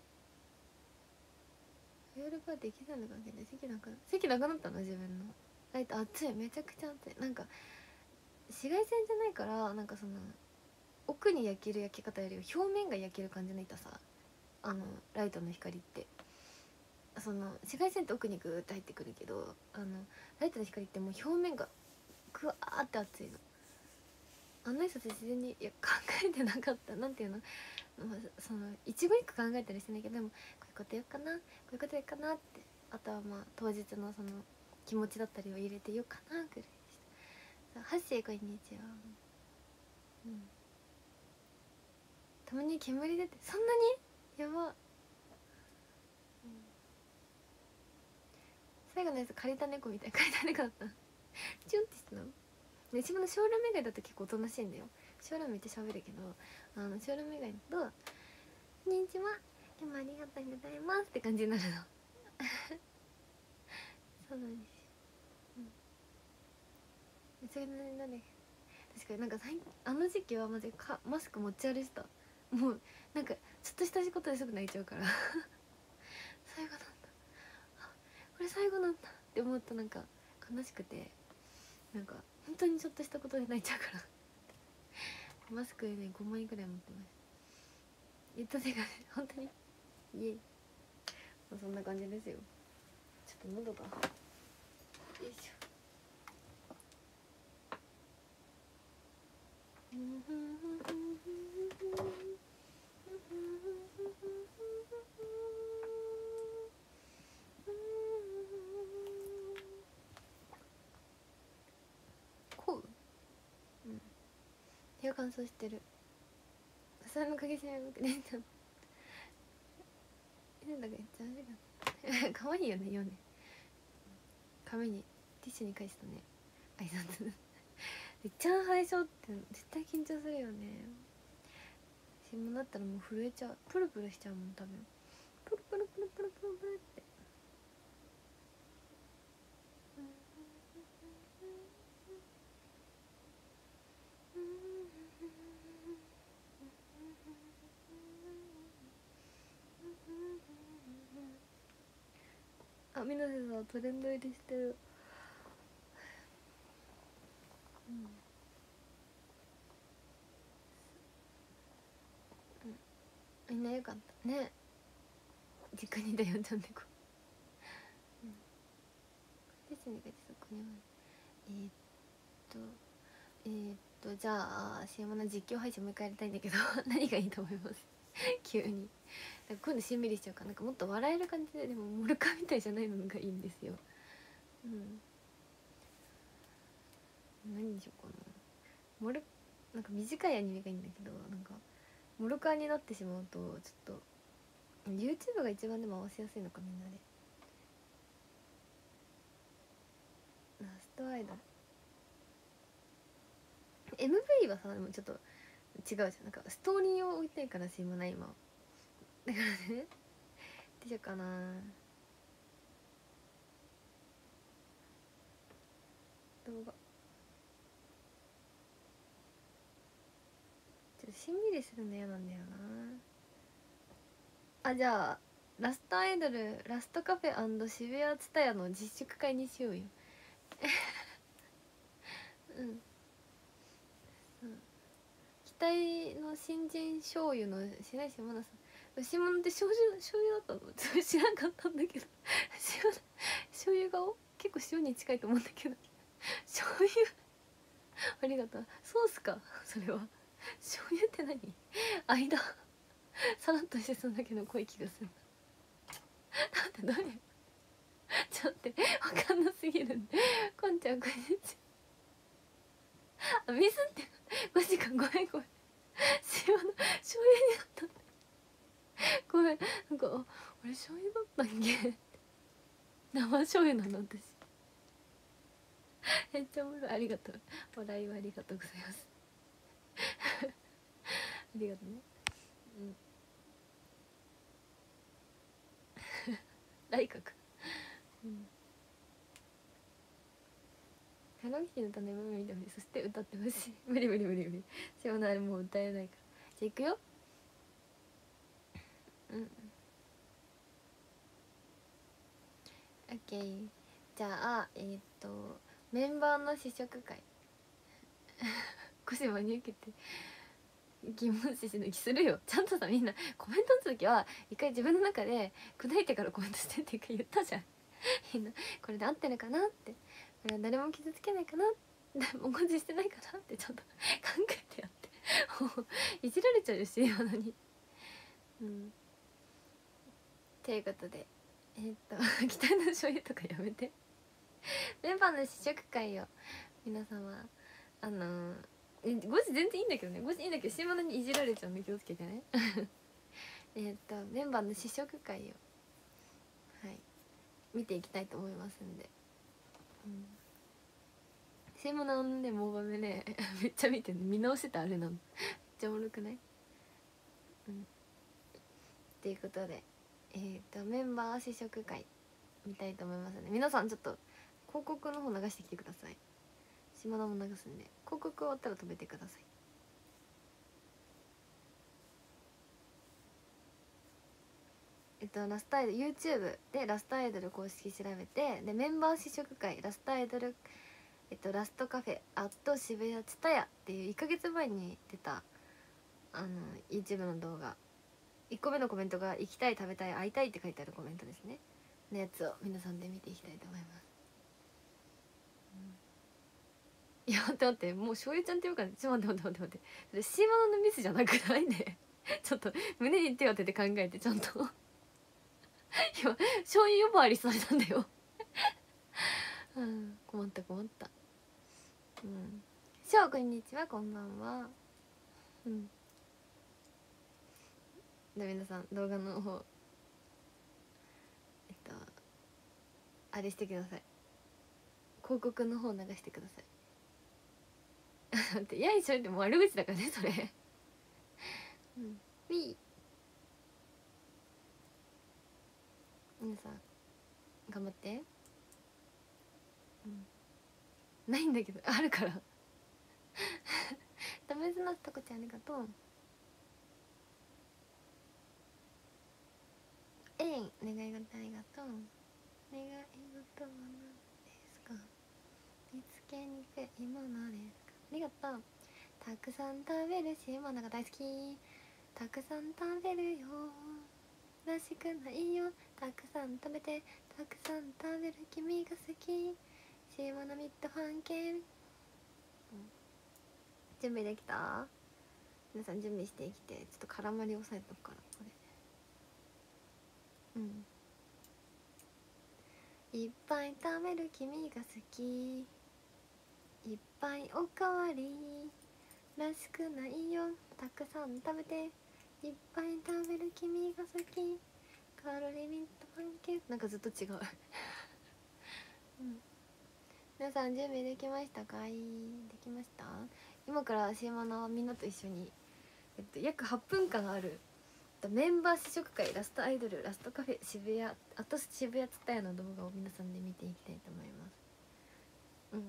フェアルパーティー刻んだ関係で席なくな席なくなったの、自分のライト熱い、めちゃくちゃ熱い。なんか紫外線じゃないから、なんかその奥に焼ける焼き方より表面が焼ける感じの痛さ、あのライトの光って、その紫外線って奥にグーって入ってくるけど、あのライトの光ってもう表面がグワーって熱いの。あんな人って自然にいや考えてなかった、なんていうの、まあ、その一語一句考えたりしてないけど、でもこういうこと言うかな、こういうこと言うかなって、あとはまあ当日のその気持ちだったりを入れて言うかなぐらいでした。ハッシーこんにちは。うん、たまに煙出て、そんなにやば、うん、最後のやつ借りた猫みたい、借りた猫だったチュンってしたの。で一番のショールーム以外だと結構おとなしいんだよ。ショールームめっちゃ喋るけど、あのショールーム以外だと「こんにちは、今日もありがとうございます」って感じになるのそうなんですよ、うん、それなんで確かになんか最近あの時期はマジかマスク持ち歩いてた。もうなんかちょっとしたことですぐ泣いちゃうから最後なんだ、あこれ最後なんだって思うとなんか悲しくて、なんか本当にちょっとしたことで泣いちゃうからマスクねごまん円くらい持ってます。言った手が本当にいえ、まあ、そんな感じですよ。ちょっと喉がよいしょこう、うん、部屋乾燥してる。それの影しなくねちゃん犬だがめっちゃ味が可愛いよね、よね。髪にティッシュに返したね挨拶めっちゃ最初って絶対緊張するよね。しもだったらもう震えちゃう、プルプルしちゃうもん多分、プルプルプルプルプルプルって。あ、みなせさんトレンド入りしてる。うん、うん、みんなよかったね、実家にいたよんちゃん猫。うんですね、ガチそこにはえー、っとえー、っとじゃあ シーエム の実況配信もう一回やりたいんだけど何がいいと思います急に今度しんみりしちゃうから、なんかもっと笑える感じで、でもモルカみたいじゃないのがいいんですよ。うん、何にしようかな。モルなんか短いアニメがいいんだけど、なんかモルカーになってしまうとちょっと YouTube が一番でも合わせやすいのか、みんなで。ラストアイドル エムブイ はさ、でもちょっと違うじゃん、なんかストーリーを置いたいからしもない今だからね、どうしようかな。動画ちょっとしんみりするの嫌なんだよなあ。じゃあラストアイドルラストカフェ渋谷ツタヤの実食会にしようようん、うん、期待の新人醤油の白石真奈さん。牛物って醤油醤油だったの知らんかったんだけど塩醤油顔結構塩に近いと思うんだけど醤油ありがとう。ソースかそれは。醤油って何間さらっとしてそうだけど濃い気がするだってどれちょっと待って分かんなすぎるんでこんちゃんこんにちは。あ、水ってマジか、ごめんごめん、塩の醤油になったごめん、なんかあ、俺醤油だったっけ生醤油なの私。 めっちゃおもろい。ありがとう。笑いはありがとうございますありがとうね。うん来閣うんハローキティの種も見てほしい。そして歌ってほしい無理無理無理無理。しもなあれもう歌えないから。じゃあいくよ。うんオッケー。じゃあえー、っとメンバーの試食会少し真に受けて疑問視し抜きするよ。ちゃんとさ、みんなコメント打つ時は一回自分の中で砕いてからコメントしてって一回言ったじゃんみんなこれで合ってるかなって、これは誰も傷つけないかな、も誤字してないかなってちょっと考えてやってもういじられちゃうよし今のに。うんということでえー、っと期待の醤油とかやめてメンバーの試食会を皆様あのー、誤字全然いいんだけどね、誤字いいんだけど下物にいじられちゃうの気をつけてねえっとメンバーの試食会をはい見ていきたいと思いますんで、うん、下物のねモバメねめっちゃ見てる、見直してたあれなのめっちゃおもろくない？うんということでえっ、とメンバー試食会見たいと思いますので、皆さんちょっと広告の方流してきてください。下田も流すんで広告終わったら止めてください。えっとラストアイドル YouTube でラストアイドル公式調べて、でメンバー試食会ラストアイドルえっとラストカフェアット渋谷ツタヤっていういっかげつまえに出たあの YouTube の動画、いっこめのコメントが行きたい食べたい会いたいって書いてあるコメントですねのやつを皆さんで見ていきたいと思います、うん、いや待って待って、もう醤油ちゃんって言うから、ちょっと待って待って待って待って、それシーマノのミスじゃなくないねちょっと胸に手を当てて考えてちゃんと今醤油呼ばわりされたんだようん困った困った。うんしょうこんにちは、こんばんは。うんで皆さん動画の方えっとあれしてください、広告の方流してください待って、いや一緒ってもう悪口だからねそれうんウィー皆さん頑張って、うんないんだけどあるからダメズナスタコちゃんありがとう。えん願い事ありがとう。願い事は何ですか、見つけにくいものですか、ありがとう。たくさん食べるしものが大好き、たくさん食べるよらしくないよ、たくさん食べてたくさん食べる君が好き、シモノミッドファンケン、うん、準備できた？皆さん準備してきて、ちょっと絡まり押さえとくからこれ、うんいっぱい食べる君が好き、いっぱいおかわりらしくないよ、たくさん食べていっぱい食べる君が好き、カロリーミットパンケーキ、なんかずっと違ううん、皆さん準備できましたかい？できました？今からシーマナはみんなと一緒に、えっと、約はっぷんかんあるメンバー試食会ラストアイドルラストカフェ渋谷あと渋谷ツタヤの動画を皆さんで見ていきたいと思います。うん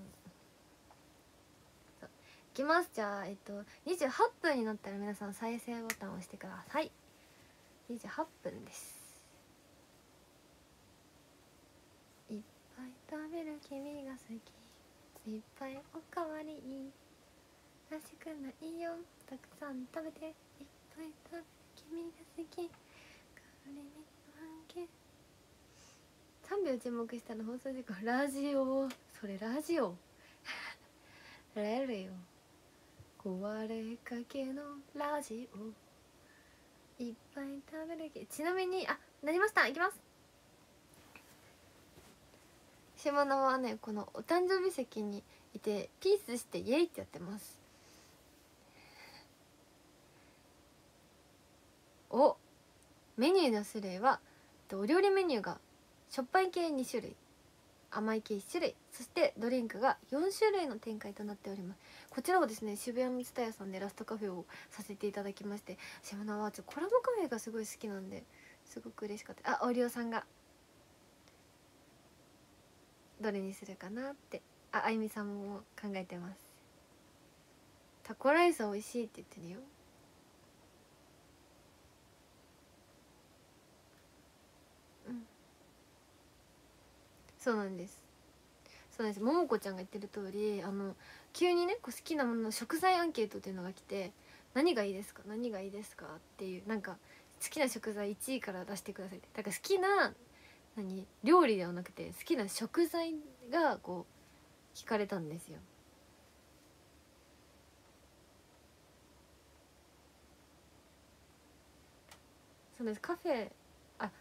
そういきます。じゃあえっとにじゅうはっぷんになったら皆さん再生ボタンを押してください。にじゅうはっぷんです。いっぱい食べる君が好き、いっぱいおかわりらしくないよ、たくさん食べていっぱい食べる君が好き、カロリーミット半径、さんびょう注目したら放送事故、ラジオ、それラジオレレよ壊れかけのラジオ、いっぱい食べるけ、ちなみにあなりました、いきます。島名はねこのお誕生日席にいてピースしてイエイってやってます。おメニューの種類はお料理メニューがしょっぱい系にしゅるい、 甘い系いち種類、そしてドリンクがよん種類の展開となっております。こちらをですね、渋谷の蔦屋さんでラストカフェをさせていただきまして、島田はちょっとコラボカフェがすごい好きなんですごく嬉しかった。あ、オリオさんがどれにするかなって、あ、あゆみさんも考えてます。タコライス美味しいって言ってるよ。うん、そうなんです。そうなんです。ももこちゃんが言ってる通り、あの急にね、こう好きなものの食材アンケートっていうのが来て、何がいいですか何がいいですかっていう、なんか好きな食材いちいから出してくださいって。だから好きな何料理ではなくて好きな食材がこう聞かれたんですよ。そうです。カフェ、あ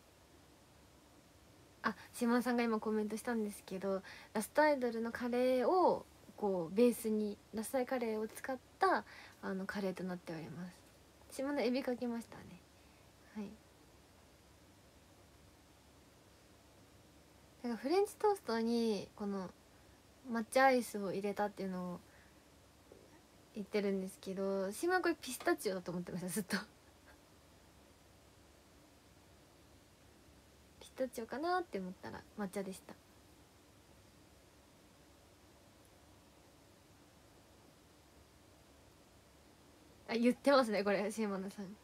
あ、島田さんが今コメントしたんですけど、ラストアイドルのカレーをこうベースに、ラストアイカレーを使ったあのカレーとなっております。島田エビかけましたね。はい。だからフレンチトーストにこの抹茶アイスを入れたっていうのを言ってるんですけど、島はこれピスタチオだと思ってました、ずっと。ピスタチオかなって思ったら抹茶でした。あ、言ってますねこれ島野さん。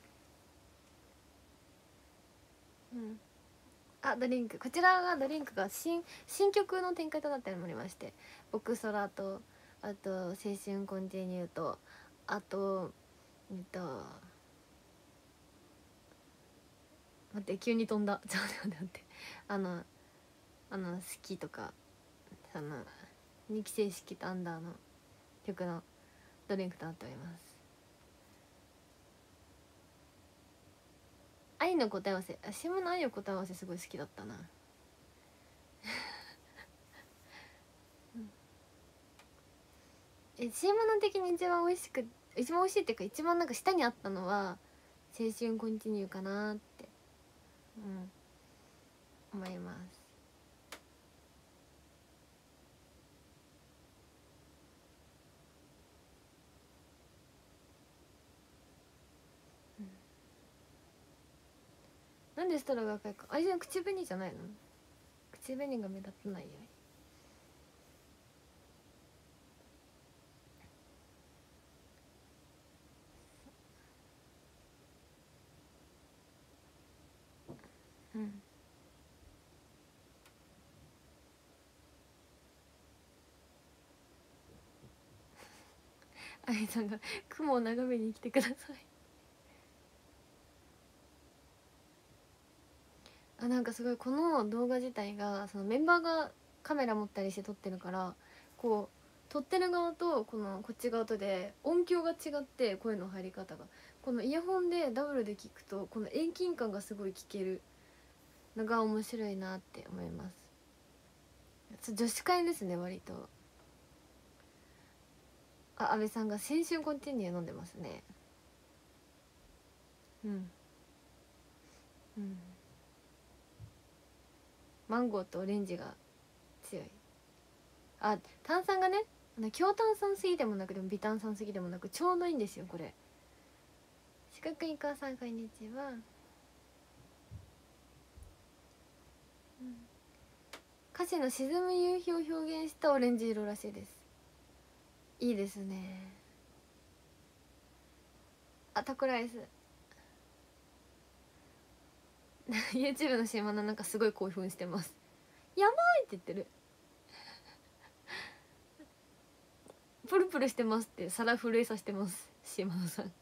うん。あ、ドリンク、こちらがドリンクが新新曲の展開となっておりまして、僕空と、あと青春コンティニューと、あとえっと待って、急に飛んだ。ちょっと待って待って、あのあの好きとか、そのに期生式とアンダーの曲のドリンクとなっております。愛の答え合わせ、あ、島の愛の答え合わせすごい好きだったな。え、島の的に一番美味しく、一番美味しいっていうか一番なんか舌にあったのは青春コンティニューかなって、うん、思います。うん、なんでストローが赤いか、あれじゃ口紅じゃないの？口紅が目立たないように。うん。あいさんが雲を眺めに来てください。あ、なんかすごいこの動画自体がそのメンバーがカメラ持ったりして撮ってるから、こう撮ってる側とこのこっち側とで音響が違って、声の入り方がこのイヤホンでダブルで聞くとこの遠近感がすごい聞けるのが面白いなって思います。女子会ですね割と。あ、安倍さんが青春コンティニュー飲んでますね。うんうん。マンゴーとオレンジが強い。あ、炭酸がね、あの強炭酸すぎでもなく、でも微炭酸すぎでもなく、ちょうどいいんですよこれ。四角いかさん、こんにちは。うん、歌詞の沈む夕日を表現したオレンジ色らしいです。いいですね。あ、タコライスYouTube の島のなんかすごい興奮してます。やばいって言ってる。プルプルしてますって皿震えさせてます島野さん。はい。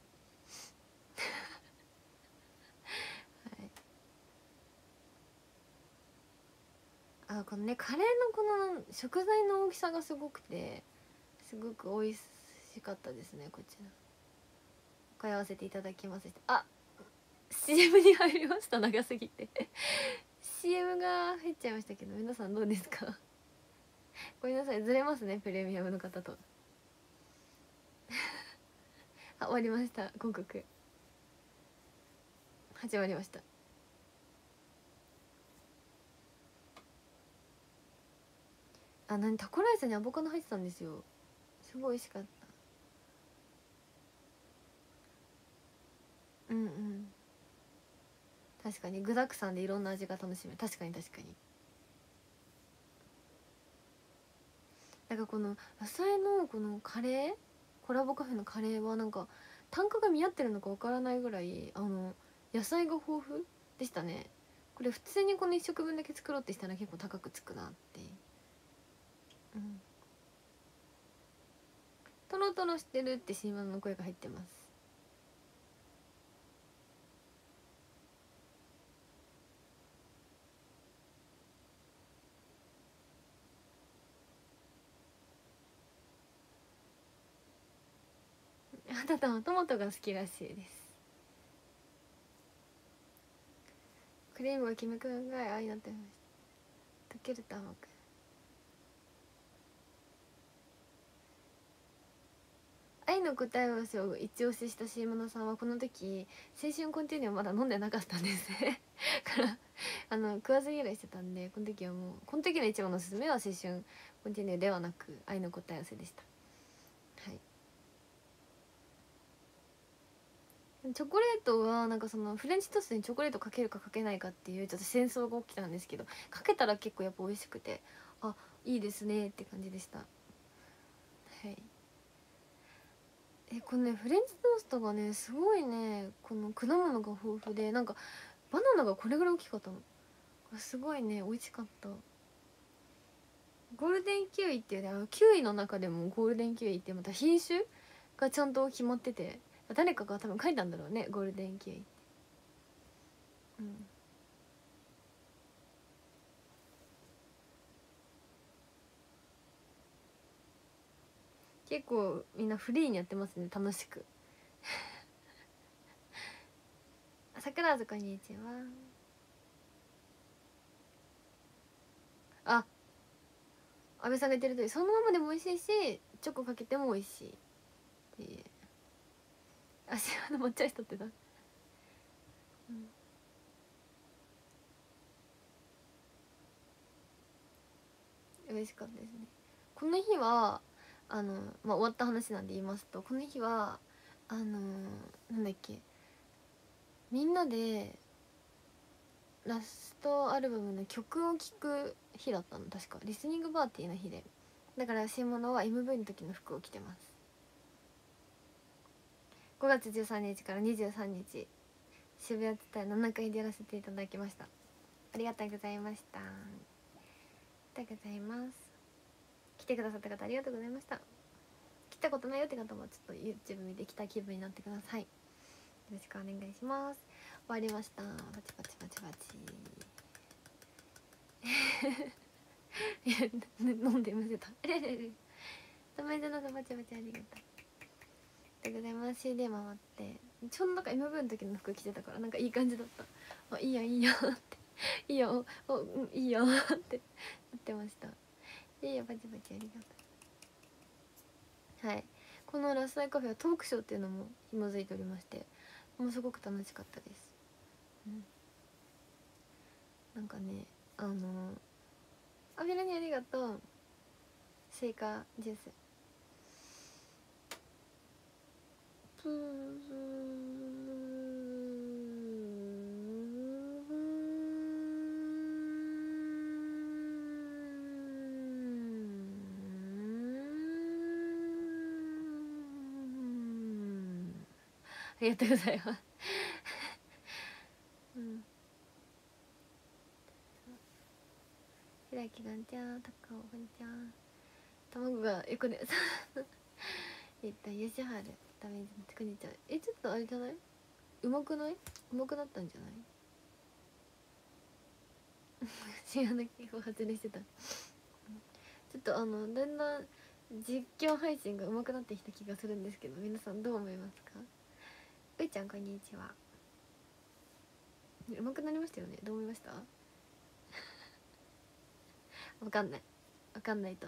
あ、このねカレーのこの食材の大きさがすごくて、すごく美味しかったですね。こちら買い合わせていただきます。あ、 シーエム に入りました。長すぎてシーエム が入っちゃいましたけど、皆さんどうですか？ごめんなさい、ずれますねプレミアムの方とあ、終わりました。広告始まりました。 あ、何、タコライスにアボカド入ってたんですよ。すごい美味しかった。うんうん、確かに具沢山でいろんな味が楽しめる。確かに確かに。なんかこの野菜のこのカレー、コラボカフェのカレーはなんか単価が見合ってるのかわからないぐらい、あの野菜が豊富でしたね。これ普通にこのいっ食分だけ作ろうってしたら結構高くつくなって。うん、トロトロしてるってシーマの声が入ってます。あなたはトマトが好きらしいです。クリームがきめくんが愛になってました。溶ける卵。愛の答え合わせを一押ししたシーマナさんはこの時青春コンティニューまだ飲んでなかったんですねからあの食わず嫌いしてたんで、この時はもうこの時の一番のおすすめは青春コンティニューではなく愛の答え合わせでした。はい。チョコレートはなんかそのフレンチトーストにチョコレートかけるかかけないかっていうちょっと戦争が起きたんですけど、かけたら結構やっぱ美味しくて、あ、いいですねって感じでした。はい。え、このねフレンチトーストがねすごいね、この果物が豊富で、なんかバナナがこれぐらい大きかったの。すごいね美味しかった。ゴールデンキウイっていうね、あのキウイの中でもゴールデンキウイってまた品種がちゃんと決まってて、誰かが多分書いたんだろうね、ゴールデンキウイって。うん、結構みんなフリーにやってますね、楽しく桜塚こんにちは。あ、安倍さんが言ってる通りそのままでも美味しいし、チョコかけても美味しいっていう。足の抹茶アイス取ってた。うん、嬉しかったですね。この日はあの、まあ、終わった話なんで言いますと、この日はあのなんだっけ、みんなでラストアルバムの曲を聴く日だったの、確かリスニングパーティーの日で。だから新物は エムブイ の時の服を着てます。ごがつじゅうさんにちからにじゅうさんにち渋谷ツタヤななかいでやらせていただきました。ありがとうございました。ありがとうございます。来てくださった方ありがとうございました。来たことないよって方もちょっと YouTube 見て来た気分になってください。よろしくお願いします。終わりました。バチバチバチバチいや、飲んでむせた。あれれれ。ダメじゃなくバチバチありがとう。ありがとうございます。シーディー 回ってちょうどなんか エムブイ の時の服着てたからなんかいい感じだった。あ、いいやいいやっていいよ、お、うん、いいよってなってました。いいよ、バチバチありがとう。はい、このラストアイカフェはトークショーっていうのも紐づいておりまして、もうすごく楽しかったです。うん、なんかね、あのあ、フィラにありがとう。スイカジュース。プーありがとうございますうん。ひらきがんちゃん、たかおこんちゃん。卵が横でえっと吉原ダメージのこんにちは。え、ちょっとあれじゃない、うまくない、うまくなったんじゃない知らなきゃ外れしてた。ちょっとあのだんだん実況配信が上手くなってきた気がするんですけど、皆さんどう思いますか？ういちゃんこんにちは。上手くなりましたよね。どう思いました？わかんない、わかんないと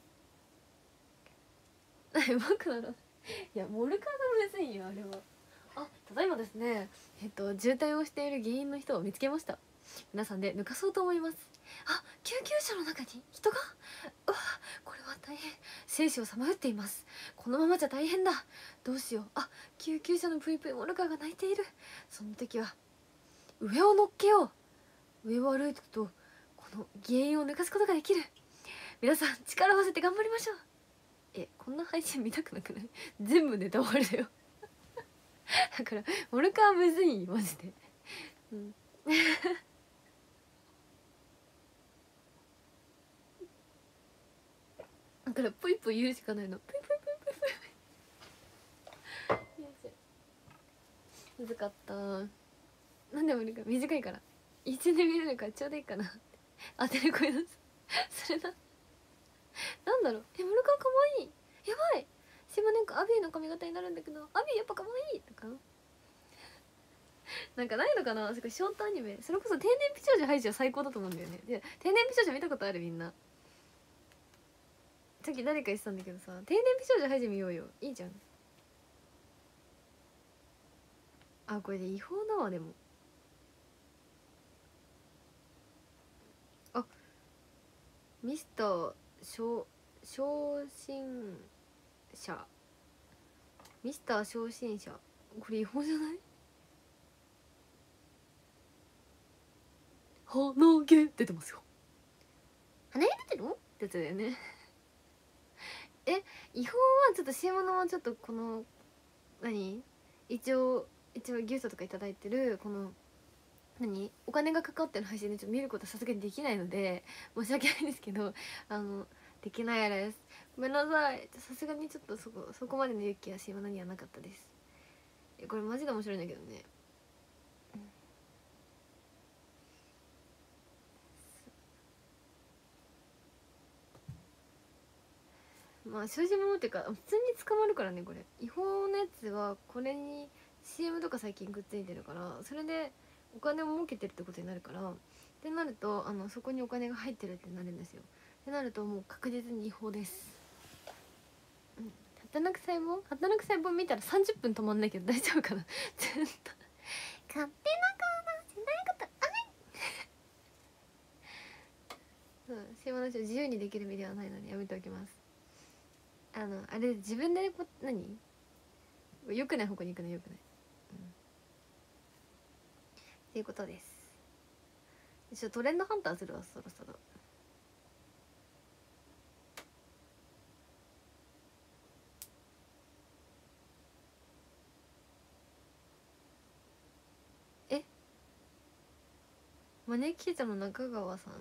上手くならない。いやモルカーのむずいよあれは。 あ、ただいまですね、えっと渋滞をしている原因の人を見つけました。皆さんで抜かそうと思います。あ、救急車の中に人が。うわ、これは大変。生死をさまよっています。このままじゃ大変だ。どうしよう。あ、救急車のプイプイモルカーが泣いている。その時は上を乗っけよう。上を歩いていくとこの原因を抜かすことができる。皆さん力を合わせて頑張りましょう。え、こんな配信見たくなくない？全部ネタ終わりだよだからモルカーむずいマジで。うんだからポイポイ言うしかないの。ポイポイポイポイポイ。よいしょ。むずかった。なんでもいいか短いから一瞬で見れるからちょうどいいかなって当てる声出すそれな。なんだろう、え、モルカーかわいい。やばい、しばねんかアビーの髪型になるんだけどアビーやっぱかわいいとかなんかないのかな。そこショートアニメ、それこそ天然美少女ハイジは最高だと思うんだよね。で天然美少女見たことある？みんな。さっき誰か言ってたんだけどさ、天然美少女ハイジ見ようよ。いいじゃん。あ、これで違法だわ。でもあ、ミスター昇昇進者、ミスター昇進者、これ違法じゃない？鼻毛出てますよ。鼻毛出てるのってやつだよねえ、違法はちょっと シーエム のちょっとこの何一応一応ギフトとかいただいてるこの何お金がかかってる配信でちょっと見ることはさすがにできないので申し訳ないんですけど、あのできないです。ごめんなさい。さすがにちょっとそこそこまでの勇気は シーエム にはなかったです。え、これマジで面白いんだけどね。まあ正直者っていうか普通に捕まるからね。これ違法のやつはこれに シーエム とか最近くっついてるから、それでお金を儲けてるってことになるから、ってなるとあのそこにお金が入ってるってなるんですよ。ってなるともう確実に違法です。うん、働く細胞働く細胞見たらさんじゅっぷん止まんないけど大丈夫かなずっと勝手な行動しないことあいそう、シーエムの話を自由にできる身ではないのでやめておきます。あのあれ自分でこ何良くない方向に行くの良くない、うん、っていうことです。ちょっとトレンドハンターするわそろそろ。え、招き者の中川さん、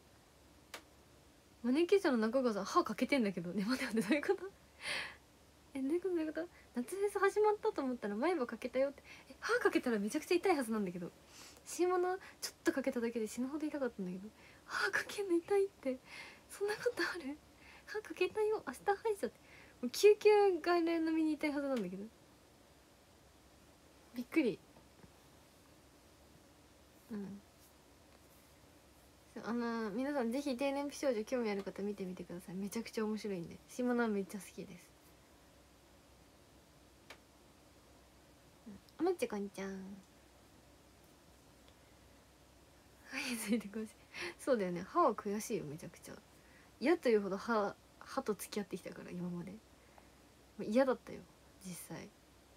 招き者の中川さん歯かけてんだけどね。待って待って、どういうことえ、どういうことどういうこと。夏フェス始まったと思ったら前歯かけたよって。え、歯かけたらめちゃくちゃ痛いはずなんだけど、シモのちょっとかけただけで死ぬほど痛かったんだけど、歯かけんの痛いって、そんなことある？歯かけたよ明日歯医者って、もう救急外来並みに痛いはずなんだけど、びっくり。うん、あの皆さんぜひ定年美少女興味ある方見てみてください。めちゃくちゃ面白いんで。シモナめっちゃ好きです。あまっちこんちゃん、はいついてこしい。そうだよね、歯は悔しいよ。めちゃくちゃ嫌というほど歯歯と付き合ってきたから今まで嫌だったよ実際。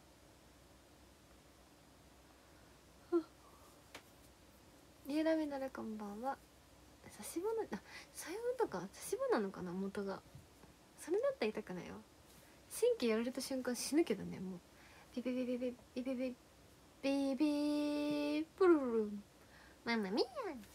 リエラメならこんばんは。差し花、あ、そういうことか。差し花なのかな元が。それだったら痛くないわ。神経やられた瞬間死ぬけどね。もうビビビビビビビビビビプルルルママミヤ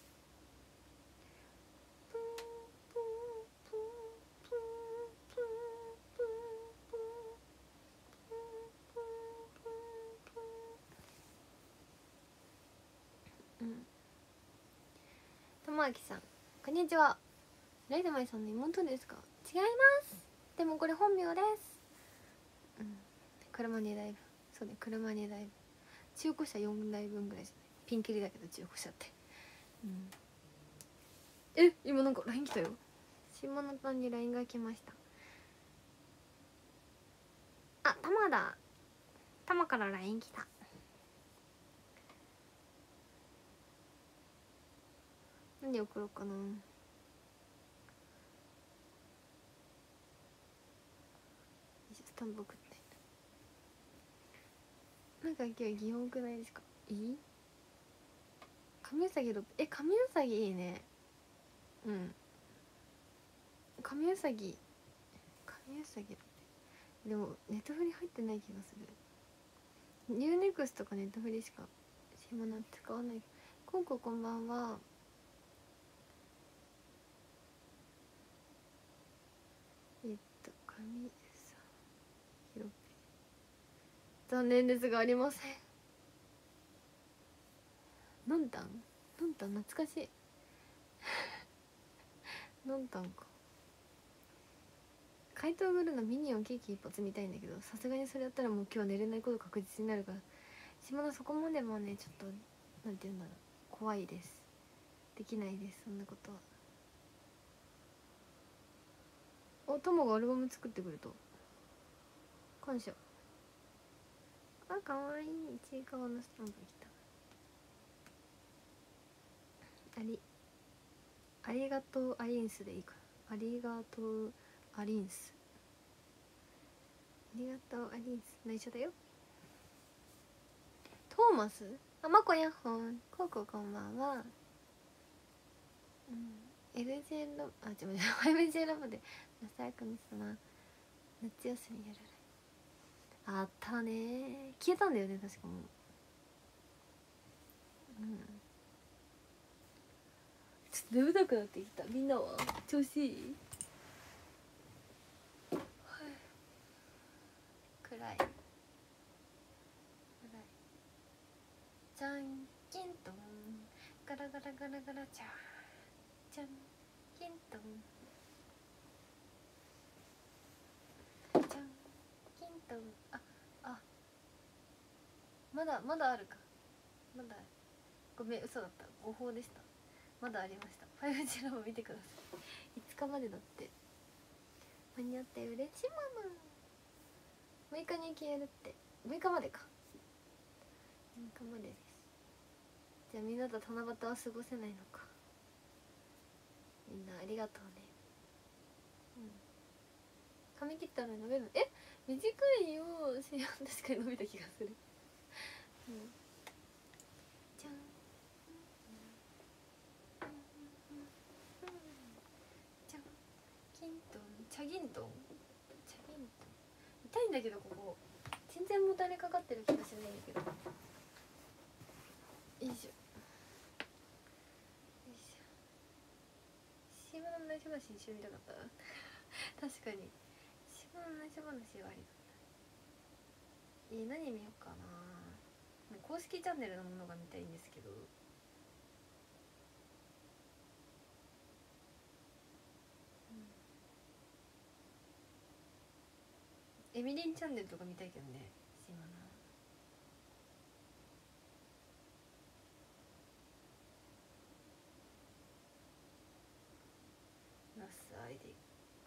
うん。ともあきさんこんにちは。ライドマイさんの妹ですか？違います。でもこれ本名です。うん、車にだいぶ、そうね、車にだいぶ中古車よんだいぶんぐらいじゃない。ピンキリだけど中古車って、うん、え、今なんか ライン 来たよ。下の段に ライン が来ました。あ、タマだ。タマから ライン 来た。 何送ろうかな。スタンプ送って。なんか今日擬音くないですか？いい？髪うさぎろえ髪うさぎいいね。うん、髪うさぎ髪うさぎでもネットフリ入ってない気がする。ユーネクスとかネットフリしか暇な使わない。コンコこんばんは。えっと髪さひろぺ残念ですがありません。のんたんのんたん懐かしいのんたんか。怪盗グルーのミニオンケーキ一発見たいんだけど、さすがにそれやったらもう今日は寝れないこと確実になるから、島田そこまでもねちょっとなんて言うんだろう、怖いです。できないです、そんなことは。お友がアルバム作ってくれた、感謝。あ、かわいい、ちいかわのスタンプ来た。ありありがとうアリンスでいいかな。ありがとうアリンス、ありがとうアリンス内緒だよ。トーマス、あ、まこやっほん、こうこうこんばんは。うん、エルジェ ラブ、あ、違う違う ファイブジェー ラブでマサヤクミ様夏休みやるらあったね、消えたんだよね確かもう。うん、ちょっと眠たくなってきた。みんなは調子いい？暗い暗い。じゃんけんとんガラガラガラガラじゃんじゃんけんとんじゃんけんとん。ああ、まだまだあるか、まだある。ごめん嘘だった、誤報でした。まだありました。ファイブジー ラボ見てください。いつかまでだって。間に合って嬉しいまま。むいかに消えるって。むいかまでか、むいかまでです。じゃあみんなと七夕は過ごせないのか。みんなありがとうね。うん、髪切ったら伸びるの？え、短いよ。確かに伸びた気がする。うん、じゃんじゃんキントンチャギントンチャギントン。痛いんだけどここ全然もたれかかってる気がしないんだけど。よいしょよいしょ。島の内緒話一緒に見たかった確かに島の内緒話はありだった。えー、何見ようかな。公式チャンネルのものが見たいんですけど、エミリンチャンネルとか見たいけどね。島のラスアイでいっか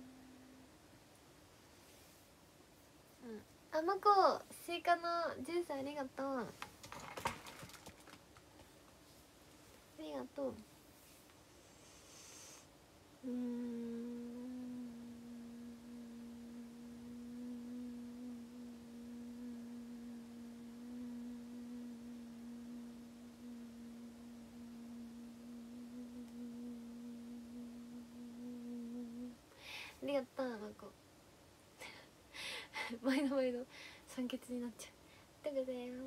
な。うん、あ、まこスイカのジュースありがとう、ありがとう。うーん、ありがとうまこ毎度毎度酸欠になっちゃう。ありがとうございます。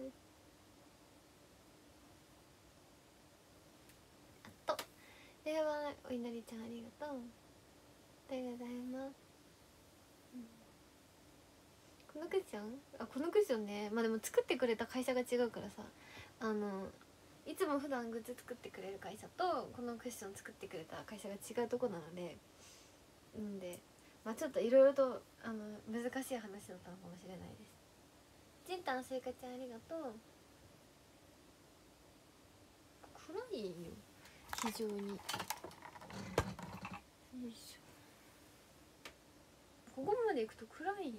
あとではお稲荷ちゃんありがとう。ありがとうございます。うん、このクッション、あ、このクッションね、まあでも作ってくれた会社が違うからさ、あのいつも普段グッズ作ってくれる会社とこのクッション作ってくれた会社が違うとこなので、んでまあちょっといろいろとあの難しい話だったのかもしれないです。じんたんすいかちゃんありがとう。暗いよ非常に。よいしょ、ここまで行くと暗いよ。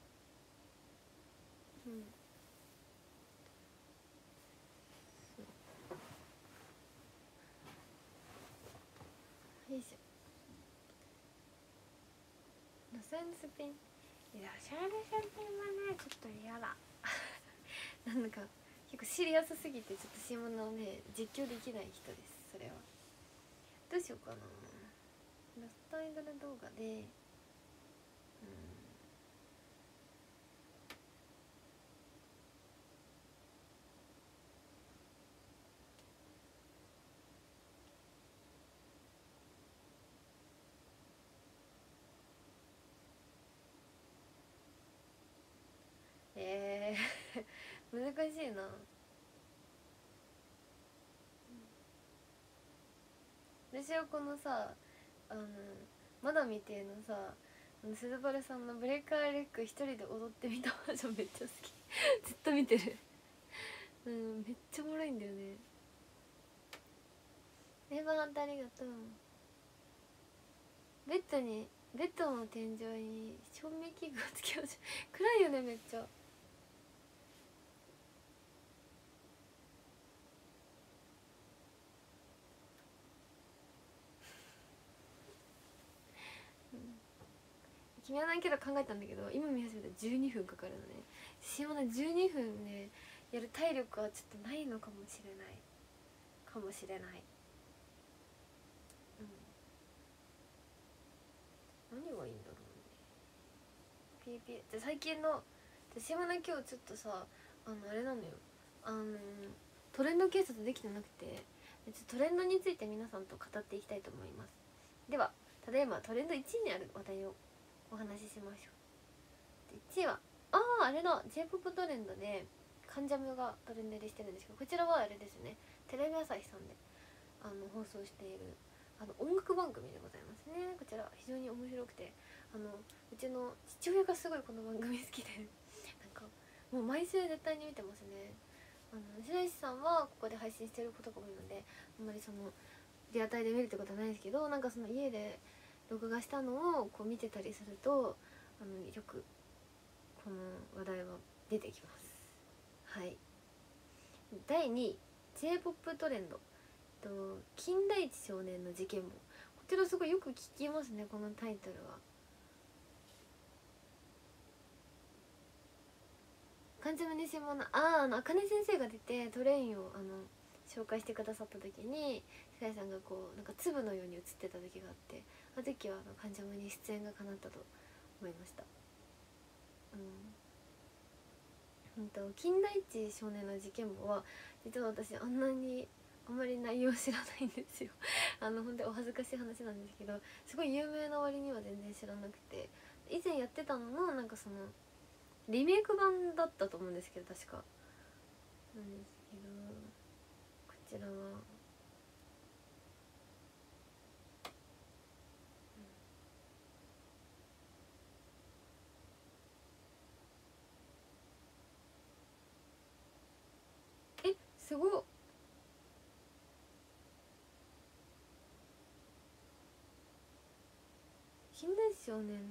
うん、 シャール・シャピン、いやシャール・シャピンはねちょっと嫌だなんか結構シリアスすぎてちょっと下のをね実況できない人です。それはどうしようかな。ラストアイドル動画でうんえー、難しいな。私はこのさあのまだ未定のさスズバルさんのブレイカーレック一人で踊ってみたバージョンめっちゃ好きずっと見てるうんめっちゃおもろいんだよね。レバーンありがとう。ベッドにベッドの天井に照明器具がつけよう。暗いよねめっちゃ。君はないけど考えたんだけど今見始めたらじゅうにふんかかるのね。私もねじゅうにふんねやる体力はちょっとないのかもしれないかもしれない。うん何がいいんだろうね。 ピーピー で最近の私もね今日ちょっとさあのあれなのよあのトレンド警察できてなくてトレンドについて皆さんと語っていきたいと思います。ではただいまトレンドいちいにある話題をお話ししましょう。いちいはあああれだ J-ポップ トレンドで関ジャムがトレンド入りしてるんですけどこちらはあれですねテレビ朝日さんであの放送しているあの音楽番組でございますね。こちら非常に面白くてあのうちの父親がすごいこの番組好きでなんかもう毎週絶対に見てますね。あの白石さんはここで配信してることが多いのであんまりそのリアタイで見るってことはないですけどなんかその家で録画したのをこう見てたりするとあのよくこの話題は出てきます。はい。だいにい J-ポップ トレンドと金田一少年の事件簿。こちらすごいよく聞きますねこのタイトルは。関ジャム西村あああの茜先生が出てトレインをあの紹介してくださった時に白石さんがこうなんか粒のように映ってた時があってあの時はあの関ジャムに出演が叶ったと思いました。うんと金田一少年の事件簿は実は私あんなにあんまり内容知らないんですよあのほんとお恥ずかしい話なんですけどすごい有名な割には全然知らなくて以前やってたののなんかそのリメイク版だったと思うんですけど確かなんですけどこちらはえすごっ金田一少年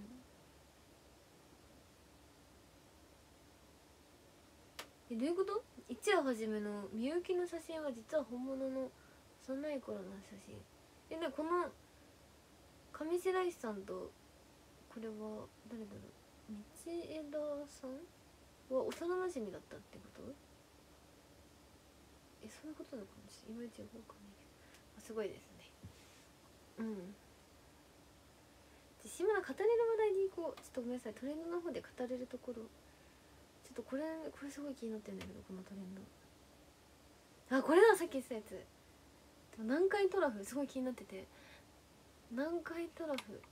えどういうこと？一夜はじめのみゆきの写真は実は本物の幼い頃の写真えねこの上白石さんとこれは誰だろう道枝さんは幼なじみだったってことえそういうことなのかもしれないいまいちよくわかんないけどあすごいですね。うんじゃ島田語れる話題に行こう。ちょっとごめんなさいトレンドの方で語れるところちょっとこれこれすごい気になってるんだけどこのトレンドあこれださっき言ってたやつ南海トラフすごい気になってて南海トラフ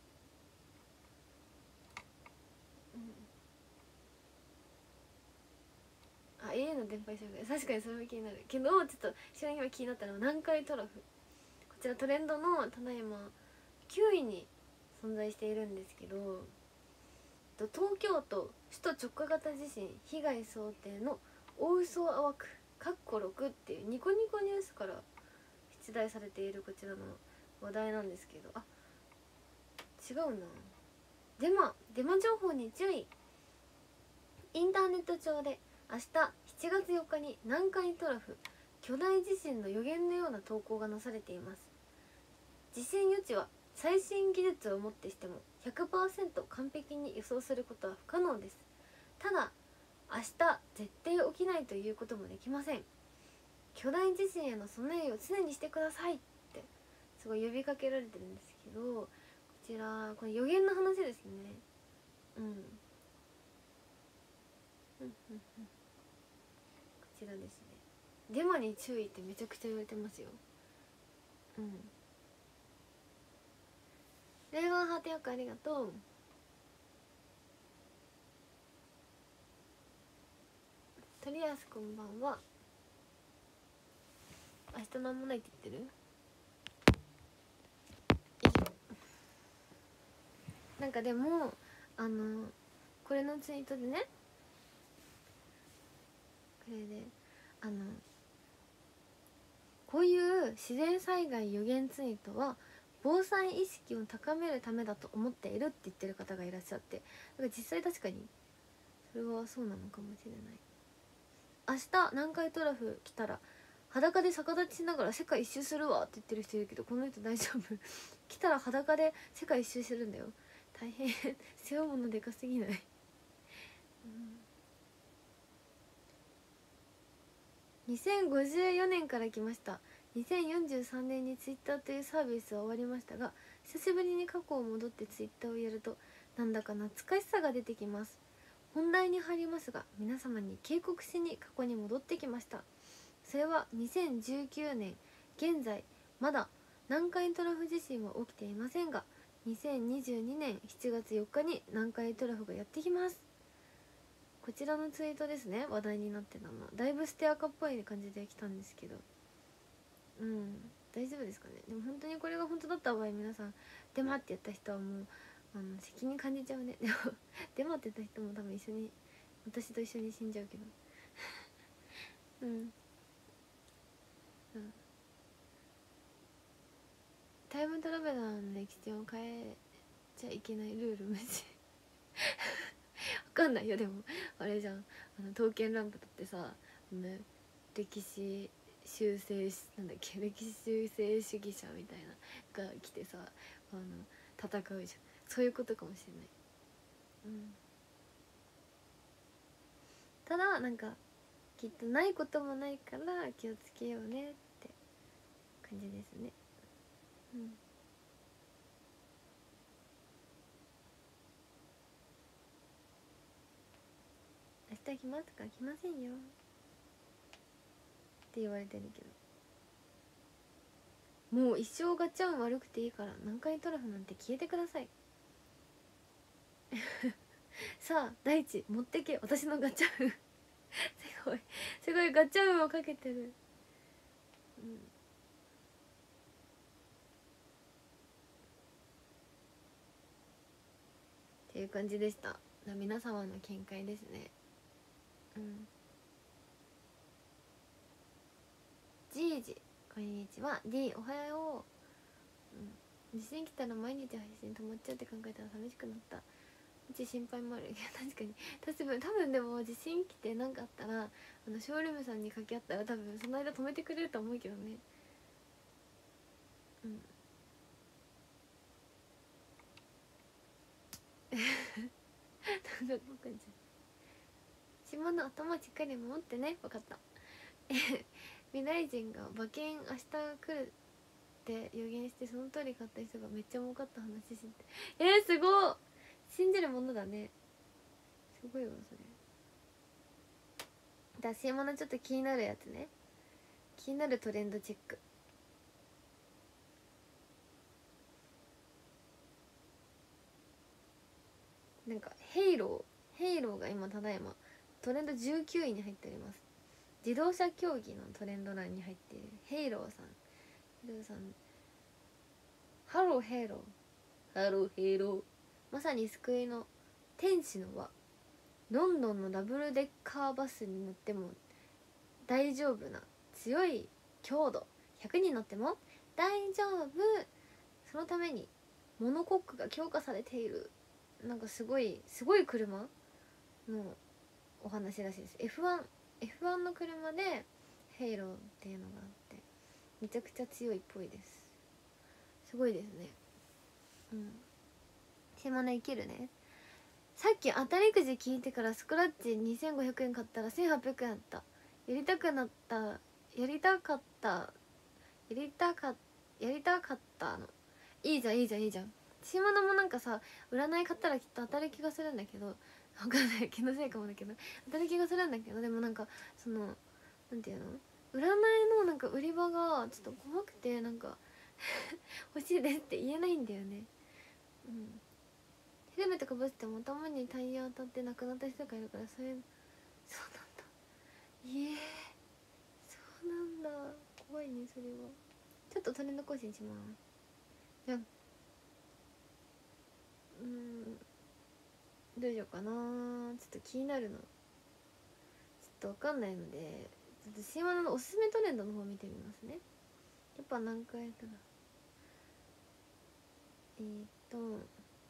うんあ エーエー の電波障害確かにそれも気になるけどちょっと一緒に今気になったのは南海トラフこちらトレンドのただいまきゅういに存在しているんですけど東京都首都直下型地震被害想定の大嘘を暴くかっころくっていうニコニコニュースから出題されているこちらの話題なんですけどあ違うなデマデマ情報に注意。インターネット上で明日しちがつよっかに南海トラフ巨大地震の予言のような投稿がなされています。地震予知は最新技術をもってしても ひゃくパーセント 完璧に予想することは不可能です。ただ明日絶対起きないということもできません。巨大地震への備えを常にしてくださいってすごい呼びかけられてるんですけど、こちらこれ予言の話ですね。うんうんうんうんこちらですね。デマに注意ってめちゃくちゃ言われてますよ。うんレイワンハートよくありがとう。とりあえずこんばんは。明日なんもないって言ってる？なんかでもあのこれのツイートでね、これであのこういう自然災害予言ツイートは防災意識を高めるためだと思っているって言ってる方がいらっしゃって、だから実際確かにそれはそうなのかもしれない。明日南海トラフ来たら裸で逆立ちしながら世界一周するわって言ってる人いるけど、この人大丈夫？来たら裸で世界一周するんだよ。大変背負うものでかすぎない？うんにせんごじゅうよねんから来ました。にせんよんじゅうさんねんにツイッターというサービスは終わりましたが、久しぶりに過去を戻ってツイッターをやるとなんだか懐かしさが出てきます。本題に入りますが、皆様に警告しに過去に戻ってきました。それはにせんじゅうきゅうねん、現在まだ南海トラフ地震は起きていませんが、にせんにじゅうにねんしちがつよっかに南海トラフがやってきます。こちらのツイートですね、話題になってたの。だいぶステアカっぽい感じで来たんですけど、うん大丈夫ですかね。でも本当にこれが本当だった場合、皆さんデマってやった人はもうあの責任感じちゃうね。でもデマって言った人も多分一緒に私と一緒に死んじゃうけどうんうんタイムトラベラーの歴史を変えちゃいけないルール無視わかんないよ。でもあれじゃん、あの刀剣乱舞だってさ、ね、歴史修正しなんだっけ歴史修正主義者みたいなが来てさ、あの戦うじゃん。そういうことかもしれない。うんただなんかきっとないこともないから気をつけようねって感じですね。うん明日来ますか？来ませんよって言われてるけど、もう一生ガチャン悪くていいから南海トラフなんて消えてくださいさあ大地持ってけ私のガチャンすごいすごいガチャンをかけてる。うんっていう感じでした。皆様の見解ですね。うんじいじこんにちは。 D おはよう、うん、地震来たら毎日配信止まっちゃうって考えたら寂しくなった。うち心配もある。いや確かに多分多分でも地震来て何かあったらあのショールームさんに掛け合ったら多分その間止めてくれると思うけどね。うんなんか僕じゃ島の頭しっかり守ってね。分かった未来人が馬券明日来るって予言してその通り買った人がめっちゃ儲かった話知って、えー、すごい信じるものだね。すごいわそれ。出し物ちょっと気になるやつね。気になるトレンドチェック。なんかヘイローヘイローが今ただいまトレンドじゅうきゅういに入っております。自動車競技のトレンド欄に入っているヘイローさん。ヘイローさん、ハローヘイロー、ハローヘイロー。まさに救いの天使の輪。ロンドンのダブルデッカーバスに乗っても大丈夫な強い強度、ひゃくにん乗っても大丈夫。そのためにモノコックが強化されている。なんかすごいすごい車のお話らしいです。 エフワン エフワン の車でヘイローっていうのがあってめちゃくちゃ強いっぽいです。すごいですね。 うん、島根生きるね。さっき当たりくじ聞いてからスクラッチにせんごひゃくえん買ったらせんはっぴゃくえんあった。やりたくなった、やりたかったやりたかやりたかったの。いいじゃんいいじゃんいいじゃん。島根もなんかさ、占い買ったらきっと当たる気がするんだけど、わかんない、気のせいかもだけど当たる気がするんだけど、でもなんかそのなんていうの、占いのなんか売り場がちょっと怖くて、なんか欲しいですって言えないんだよね。うん、ヘルメットかぶっても頭にタイヤ当たって亡くなった人がいるから、そういう、そうなんだ、いえ、そうなんだ、怖いねそれは。ちょっとトレンド更新します。じゃあ、うーん、どうしようかな、ちょっと気になるのちょっと分かんないので、ちょっとシーマナのおすすめトレンドの方見てみますね。やっぱ何回やったらえー、っと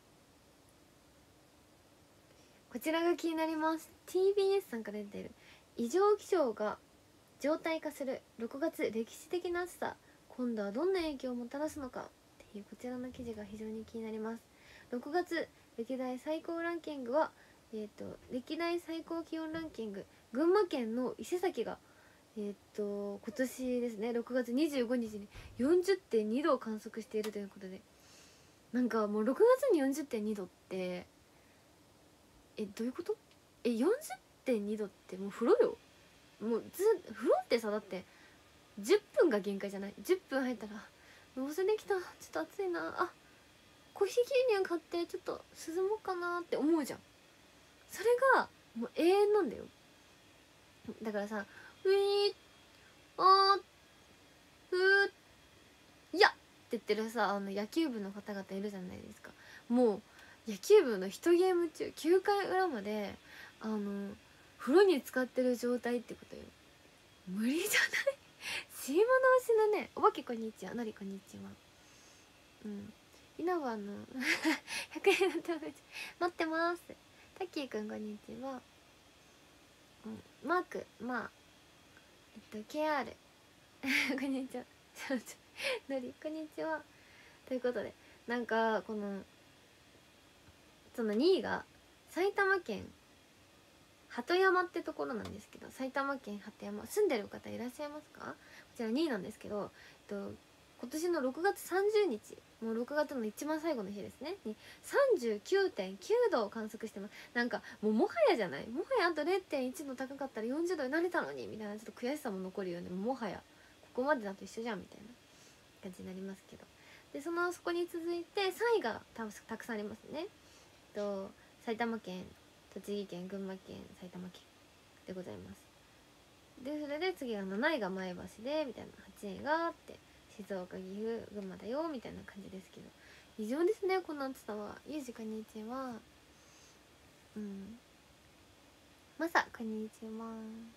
こちらが気になります。 ティービーエス さんから出てる異常気象が常態化するろくがつ歴史的な暑さ、今度はどんな影響をもたらすのかっていうこちらの記事が非常に気になります。ろくがつ歴代最高ランキングは、えー、と歴代最高気温ランキング、群馬県の伊勢崎がえー、っと今年ですねろくがつにじゅうごにちに よんじゅってんにどを観測しているということで、なんかもうろくがつに よんじゅってんにどってえどういうこと？え よんじゅってんにどってもう風呂よ。もうず風呂ってさ、だってじゅっぷんが限界じゃない？ じゅっ 分入ったらもう忘れてきた、ちょっと暑いな、あコーヒー牛乳買ってちょっと涼もうかなって思うじゃん。それがもう永遠なんだよ。だからさ、ウィーあーふーいやって言ってるさ、あの野球部の方々いるじゃないですか。もう野球部のいちゲーム中きゅうかいうらまであの風呂に浸かってる状態ってことよ。無理じゃない？シーマの推しのね、おばけこんにちは、のりこんにちは。うん、稲葉のひゃくえんの友達待ってます。タッキーくんこんにちは。うん、マークまあえっと ケーアール こんにちはのりこんにちは。ということで、なんかこのそのにいが埼玉県鳩山ってところなんですけど、埼玉県鳩山住んでる方いらっしゃいますか？こちらにいなんですけど、えっと、今年のろくがつさんじゅうにち、もうろくがつの一番最後の日ですねに さんじゅうきゅうてんきゅうどを観測してます。なんかもうもはやじゃない、もはやあと れいてんいち 度高かったらよんじゅうどになれたのにみたいな、ちょっと悔しさも残るよね。もはやここまでだと一緒じゃんみたいな感じになりますけど、でそのそこに続いてさんいがたたくさんありますね。と埼玉県、栃木県、群馬県、埼玉県でございます。でそれで次がなないが前橋でみたいな、はちいがあって静岡、岐阜、群馬だよみたいな感じですけど、異常ですねこの暑さは。ゆうじこんにちは。うんまさこんにちは。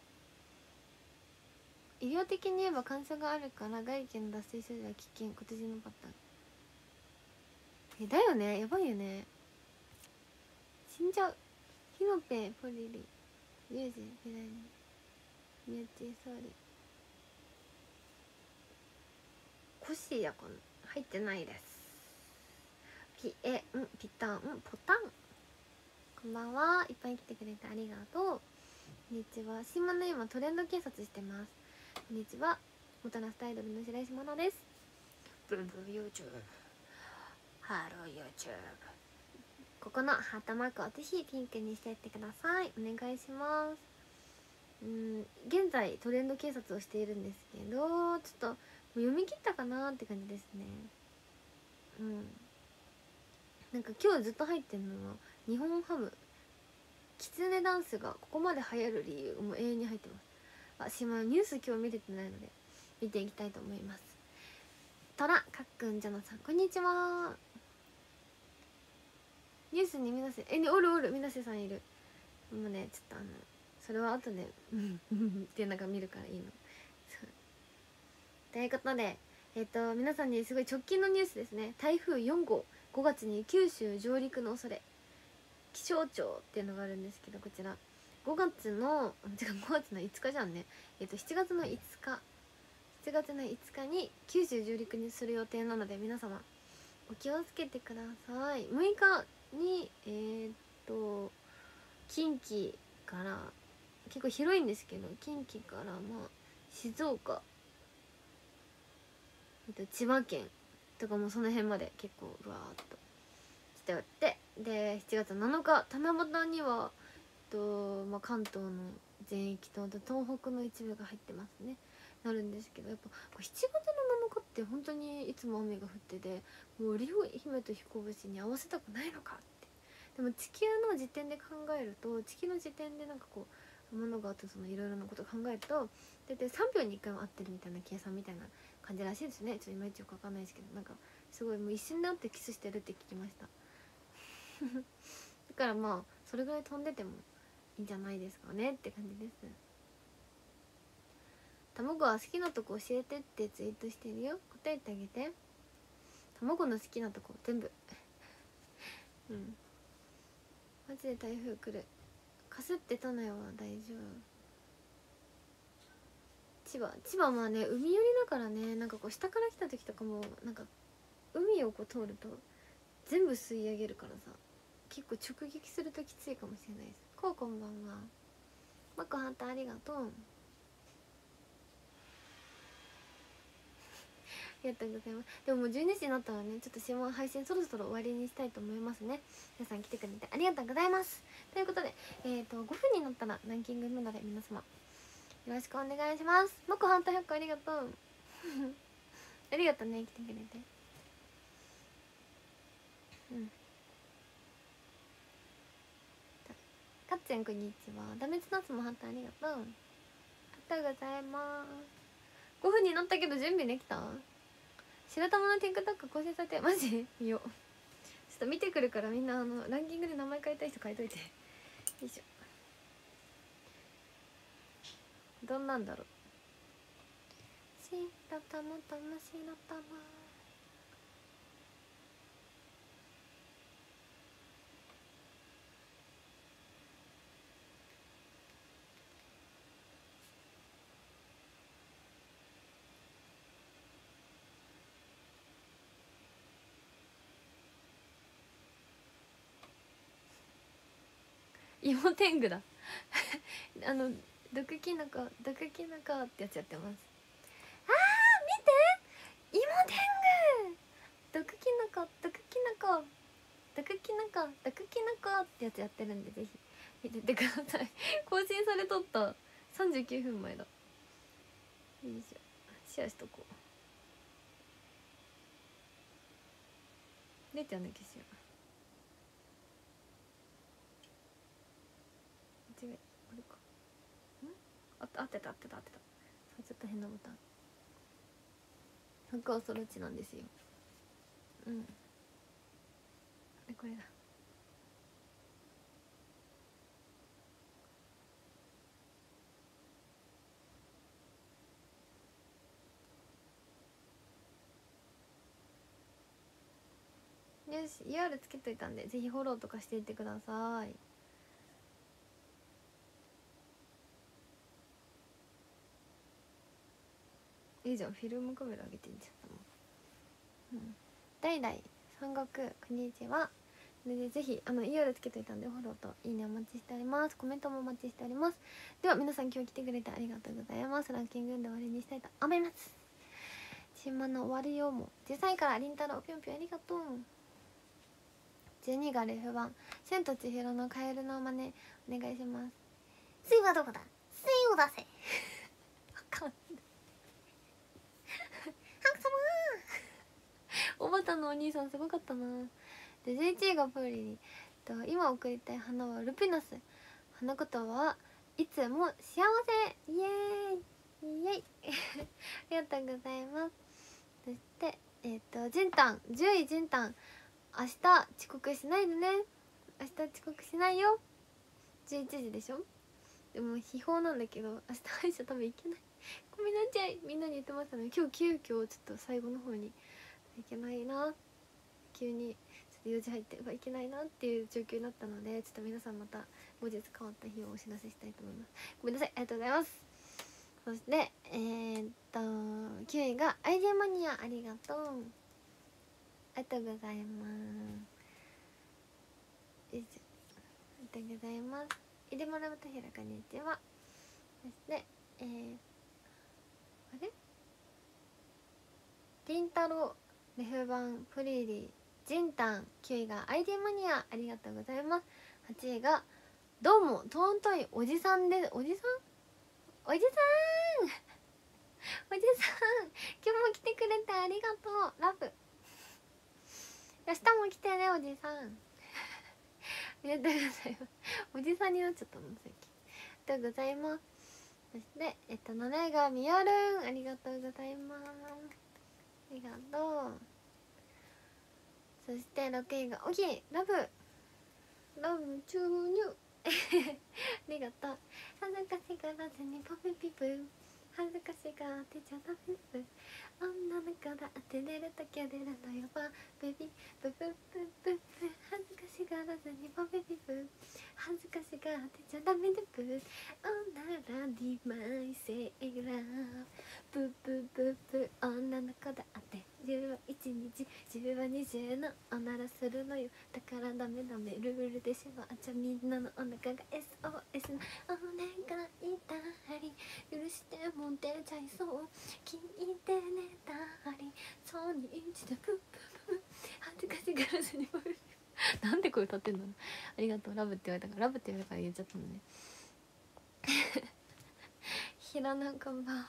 医療的に言えば感染があるから外気の脱水症状は危険、今年のパターンえだよね、やばいよね、死んじゃう。ヒノペポリリリュウジフライミューチソーリコシーやこん入ってないです。ピエンピタンポタンこんばんは。いっぱい来てくれてありがとう。こんにちは。島の今トレンド警察してます。こんにちは。元ラストアイドルの白石萌乃です。ブンブン YouTube ハロー YouTube。 ここのハートマークをぜひピンクにしていってください。お願いします。うん現在トレンド警察をしているんですけど、ちょっともう読み切ったかなって感じですね。うんなんか今日ずっと入ってるのは日本ハムキツネダンスがここまで流行る理由もう永遠に入ってます。あ、しまニュース今日見れてないので見ていきたいと思います。トラかっくんジャナさんこんにちは。ニュースにみなせえにおるおるみなせさんいる。もうねちょっとあのそれは後でうんっていうのが見るからいいのということで、えっと皆さんにすごい直近のニュースですね。台風よんごうごがつに九州上陸の恐れ、気象庁っていうのがあるんですけど、こちらごがつの違うごがつのいつかじゃんね、えっとしちがつのいつかしちがつのいつかに九州上陸にする予定なので、皆様お気をつけてください。むいかにえー、っと近畿から結構広いんですけど、近畿からまあ静岡、えっと、千葉県とかもその辺まで結構うわーっと来ておって、でしちがつなのか七夕には、えっとまあ、関東の全域と東北の一部が入ってますね、なるんですけど、やっぱしちがつのなのかって本当にいつも雨が降ってて、もう織姫と彦星に合わせたくないのかって。でも地球の時点で考えると、地球の時点でなんかこう物事、そのいろいろなことを考えると大体さんびょうにいっかいは合ってるみたいな計算みたいな感じらしいですね。ちょっといまいちよくわかんないですけど、なんかすごいもう一瞬で会ってキスしてるって聞きましただからまあそれぐらい飛んでてもいいんじゃないですかねって感じです。卵は好きなとこ教えてってツイートしてるよ。答えてあげて。卵の好きなとこ全部うんマジで台風来る。かすって都内は大丈夫。千葉千葉まあね、海寄りだからね、なんかこう下から来た時とかもなんか海をこう通ると全部吸い上げるからさ、結構直撃するときついかもしれないです。こうこんばんは。マコハンターありがとう。ありがとうございます。でももうじゅうにじになったらね、ちょっとシモン配信そろそろ終わりにしたいと思いますね。皆さん来てくれてありがとうございます。ということで、えーとごふんになったらランキングなので皆様よろしくお願いします。マコハンターひゃっこありがとうありがとうね、来てくれて。うんかっちゃんこんにちは。ダメツナッツもハンターありがとう。ありがとうございます。ごふんになったけど準備できた？白玉の TikTok 更新されてマジ見よう。ちょっと見てくるからみんなあのランキングで名前変えたい人書いといて。よいしょ。どんなんだろう。白玉玉白玉芋天狗だあの毒キノコ毒キノコってやつやってます。あー見て芋天狗毒キノコ毒キノコ毒キノコ毒キノコってやつやってるんで、ぜひ見ててください更新されとったさんじゅうきゅうふんまえだ。よいしょ、シェアしとこう。出てあんだけしよう。間違えこれか。んあ合ってた合ってた合ってた。ちょっと変なボタン。服はソロチなんですよ。うんこれだ。よし ユーアール つけといたんでぜひフォローとかしていってください。いいじゃん、フィルムカメラ上げてんじゃん。うん、代々三国こんにちは。でぜひあの ユーアール つけといたんでフォローといいねお待ちしております。コメントもお待ちしております。では皆さん今日来てくれてありがとうございます。ランキングで終わりにしたいと思います。島の終わりようもじゅうさんいからりんたろうぴょんぴょんありがとう。じゅうにがレフ版千と千尋のカエルの真似お願いします。スイはどこだ、スイを出せわかんないハク様おばたのお兄さんすごかったな。でじゅういちいがプーリリと今送りたい花はルピナス。花言葉はいつも幸せ。イエーイイエイありがとうございます。そしてえっ、ー、とジンタンじゅういジンタン明日遅刻しないでね。明日遅刻しないよ。じゅういちじでしょ。でも秘宝なんだけど明日歯医者多分行けないごめんなさい。みんなに言ってましたね。今日急遽ちょっと最後の方にいけないな、急にちょっと用事入ってはいけないなっていう状況になったので、ちょっと皆さんまた後日変わった日をお知らせしたいと思います。ごめんなさい、ありがとうございます。そしてえー、っときゅういがアイディアマニアありがとう。 ありがとうございます。よいしょ、ありがとうございます。入れもらうとひらこんにちは。そしてえー、あれりんたろう、レフ版プリリー、ジンタン、きゅういが アイディー マニア、ありがとうございます。はちいがどうもトーントイおじさんで、おじさんおじさんおじさん今日も来てくれてありがとう。ラブ、明日も来てねおじさんありがとうございます。おじさんになっちゃったの最近。ありがとうございます。そしてえっとなないがみやるん、ありがとうございます。ありがとう。そしてろくいがおぎラブラブ注入ありがとう。恥ずかしがらずにポピピプ、恥ずかしがってちゃダメです。女の子だって出るときは出るのよばベビーブブブブブ、恥ずかしがらずにポピピプ、恥ずかしがってちゃダメでブ、女らディマイセーラーブブブブ、女の子だってじゅうはいちにちじゅうはにじゅうのおならするのよ、だからダメダメルールでしばっちゃみんなのお腹が エスオーエス のお願いだり、許しても出ちゃいそう、聞いてねだり、そうに一度プップップ、恥ずかしがらずになんでこれ歌ってんの。ありがとう。ラブって言われたから、ラブって言われたから言っちゃったのねひらなこんばんは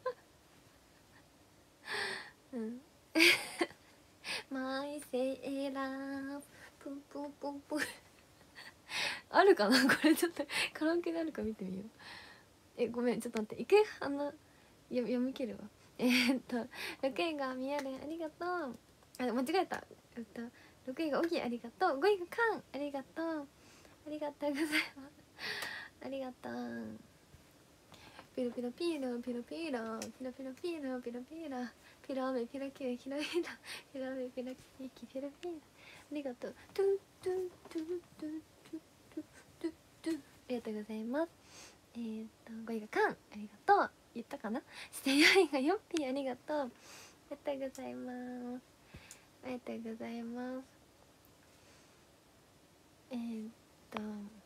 うんマイセーラープンプンプンプンあるかなこれ。ちょっとカラオケであるか見てみよう。えごめんちょっと待って、いくあのよ読み切るわ。えー、っとろくいがみやれん、ありがとう。あ間違えた。えっとろくいがおぎ、ありがとう。ごいがかん、ありがとう。ありがとうございますありがとう。ピロピロピロピロピロピロピロピロピロピロピロメピロキュヒロヒロピロメピロキキピロピロ、ありがとう。トゥトゥトゥトゥトゥトゥトゥ、ありがとうございます。えー、っとごいがかん、ありがとう。言ったかな。してよいがよっぴー、ありがとう。ありがとうございます。ありがとうございます。えー、っと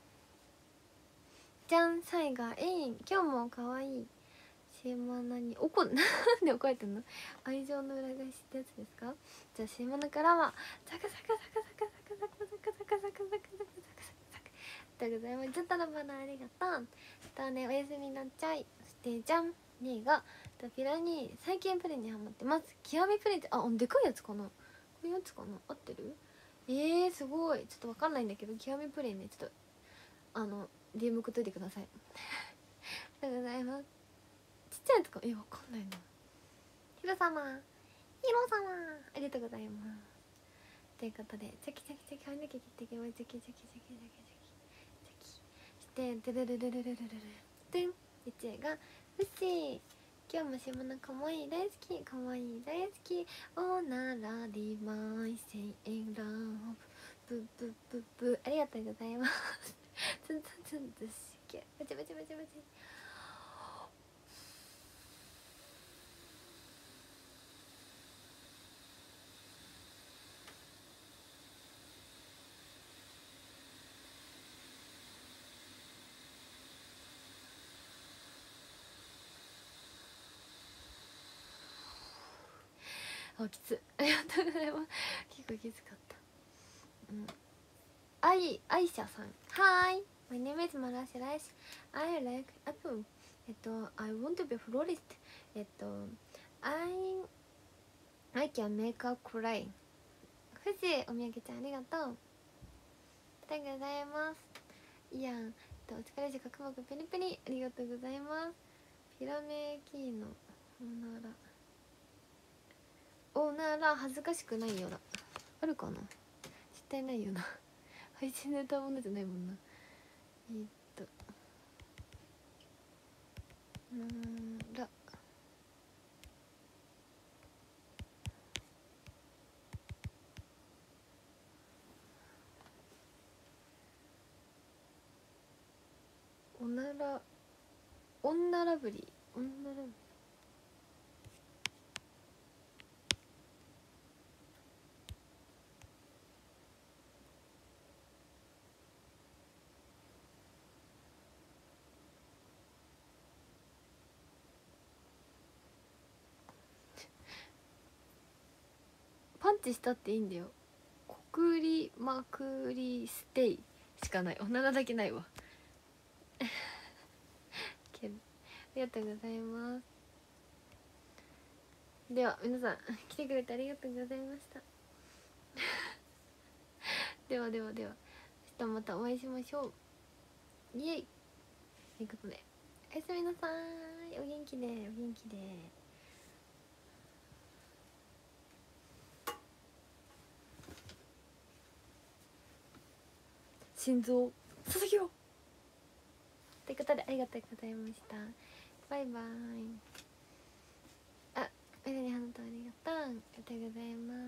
じゃん、サイがえいん、今日もかわいい。シーマナにおこなんで怒られてんの。愛情の裏返しってやつですか。じゃあシーマナからはサクサクサクサクサクサクサクサクサクサクサクサクサクサクサク、ありがとうございます。ちょっとのバナありがとう。とね、おやすみなっちゃい。そしてじゃんにいがとピラに最近プリンにハマってます。極みプリンって、あ、でかいやつかな、こういうやつかな、合ってる。えー、すごい。ちょっとわかんないんだけど、極みプリンね、ちょっとあの ディーエム 送っといてくださいありがとうございます。ちっちゃいやつか、え、わかんないな。ヒロ様、ヒロ様、ありがとうございます。ということで、チャキチャキチャキ、髪の毛切っていきます。チャキチャキチャキチャキチャキチャキ、して、ドゥルルルルルルルルルン、いちいがフッシー、今日も下のかわいい大好き、かわいい大好き、おならりまいせいラブブブブブ、ありがとうございますツンツンツンツンしけ、バチバチバチバチ。あ、きつ、ありがとうございます。結構きつかった。うん。あい、あいしゃさん。はーい。My name is Marashi Rice. I like apple. えっと、I want to be a florist. えっと、I, I can make a cry. 富士、おみやげちゃんありがとう。ありがとうございます。いやん。えっと、お疲れ時角膜ペリペリ。ありがとうございます。ピラメキーノ。おなら。おなら、恥ずかしくないよら。あるかな、絶対ないよな配信で歌うものじゃないもんな。えー、っとうんらおなら、女ラブリー、女ラブリー、 チしたっていいんだよ。告りまくりステイしかない。おならだけないわけど、ありがとうございます。では皆さん来てくれてありがとうございましたではではでは明日またお会いしましょう。イエイということで、おやすみなさい。お元気でお元気で。心臓捧げようということで、ありがとうございました。バイバイ。あ、メガネ花とありがとう。ありがとうございます。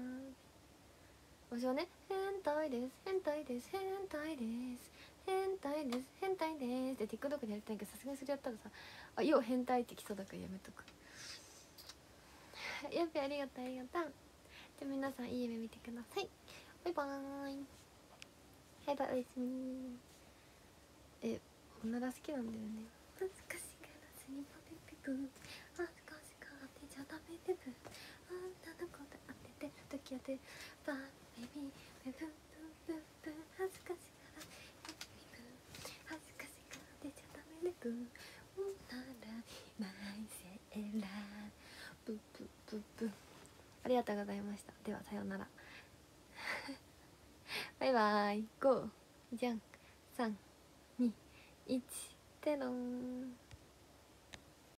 私はね、変態です、変態です、変態です、変態です、変態ですって TikTok でやりたいけど、さすがにそれやったらさ、あ、要変態ってきそうだからやめとく。やっぱありがとうありがとう。じゃあ皆さんいい夢見てください。バイバーイ。バイバイ、おやすみ。え、おなら好きなんだよね。恥ずかしがらずにポテペプ、恥ずかしがってちゃダメデブ、あんたのこと当ててる時はでバーベビーブブブブブ、恥ずかしがらベビブ、恥ずかしがってちゃダメデブ、おならマイセーラーブブブブ。ありがとうございました。ではさようならバイバイ。ごじゃんさんにいちテロン。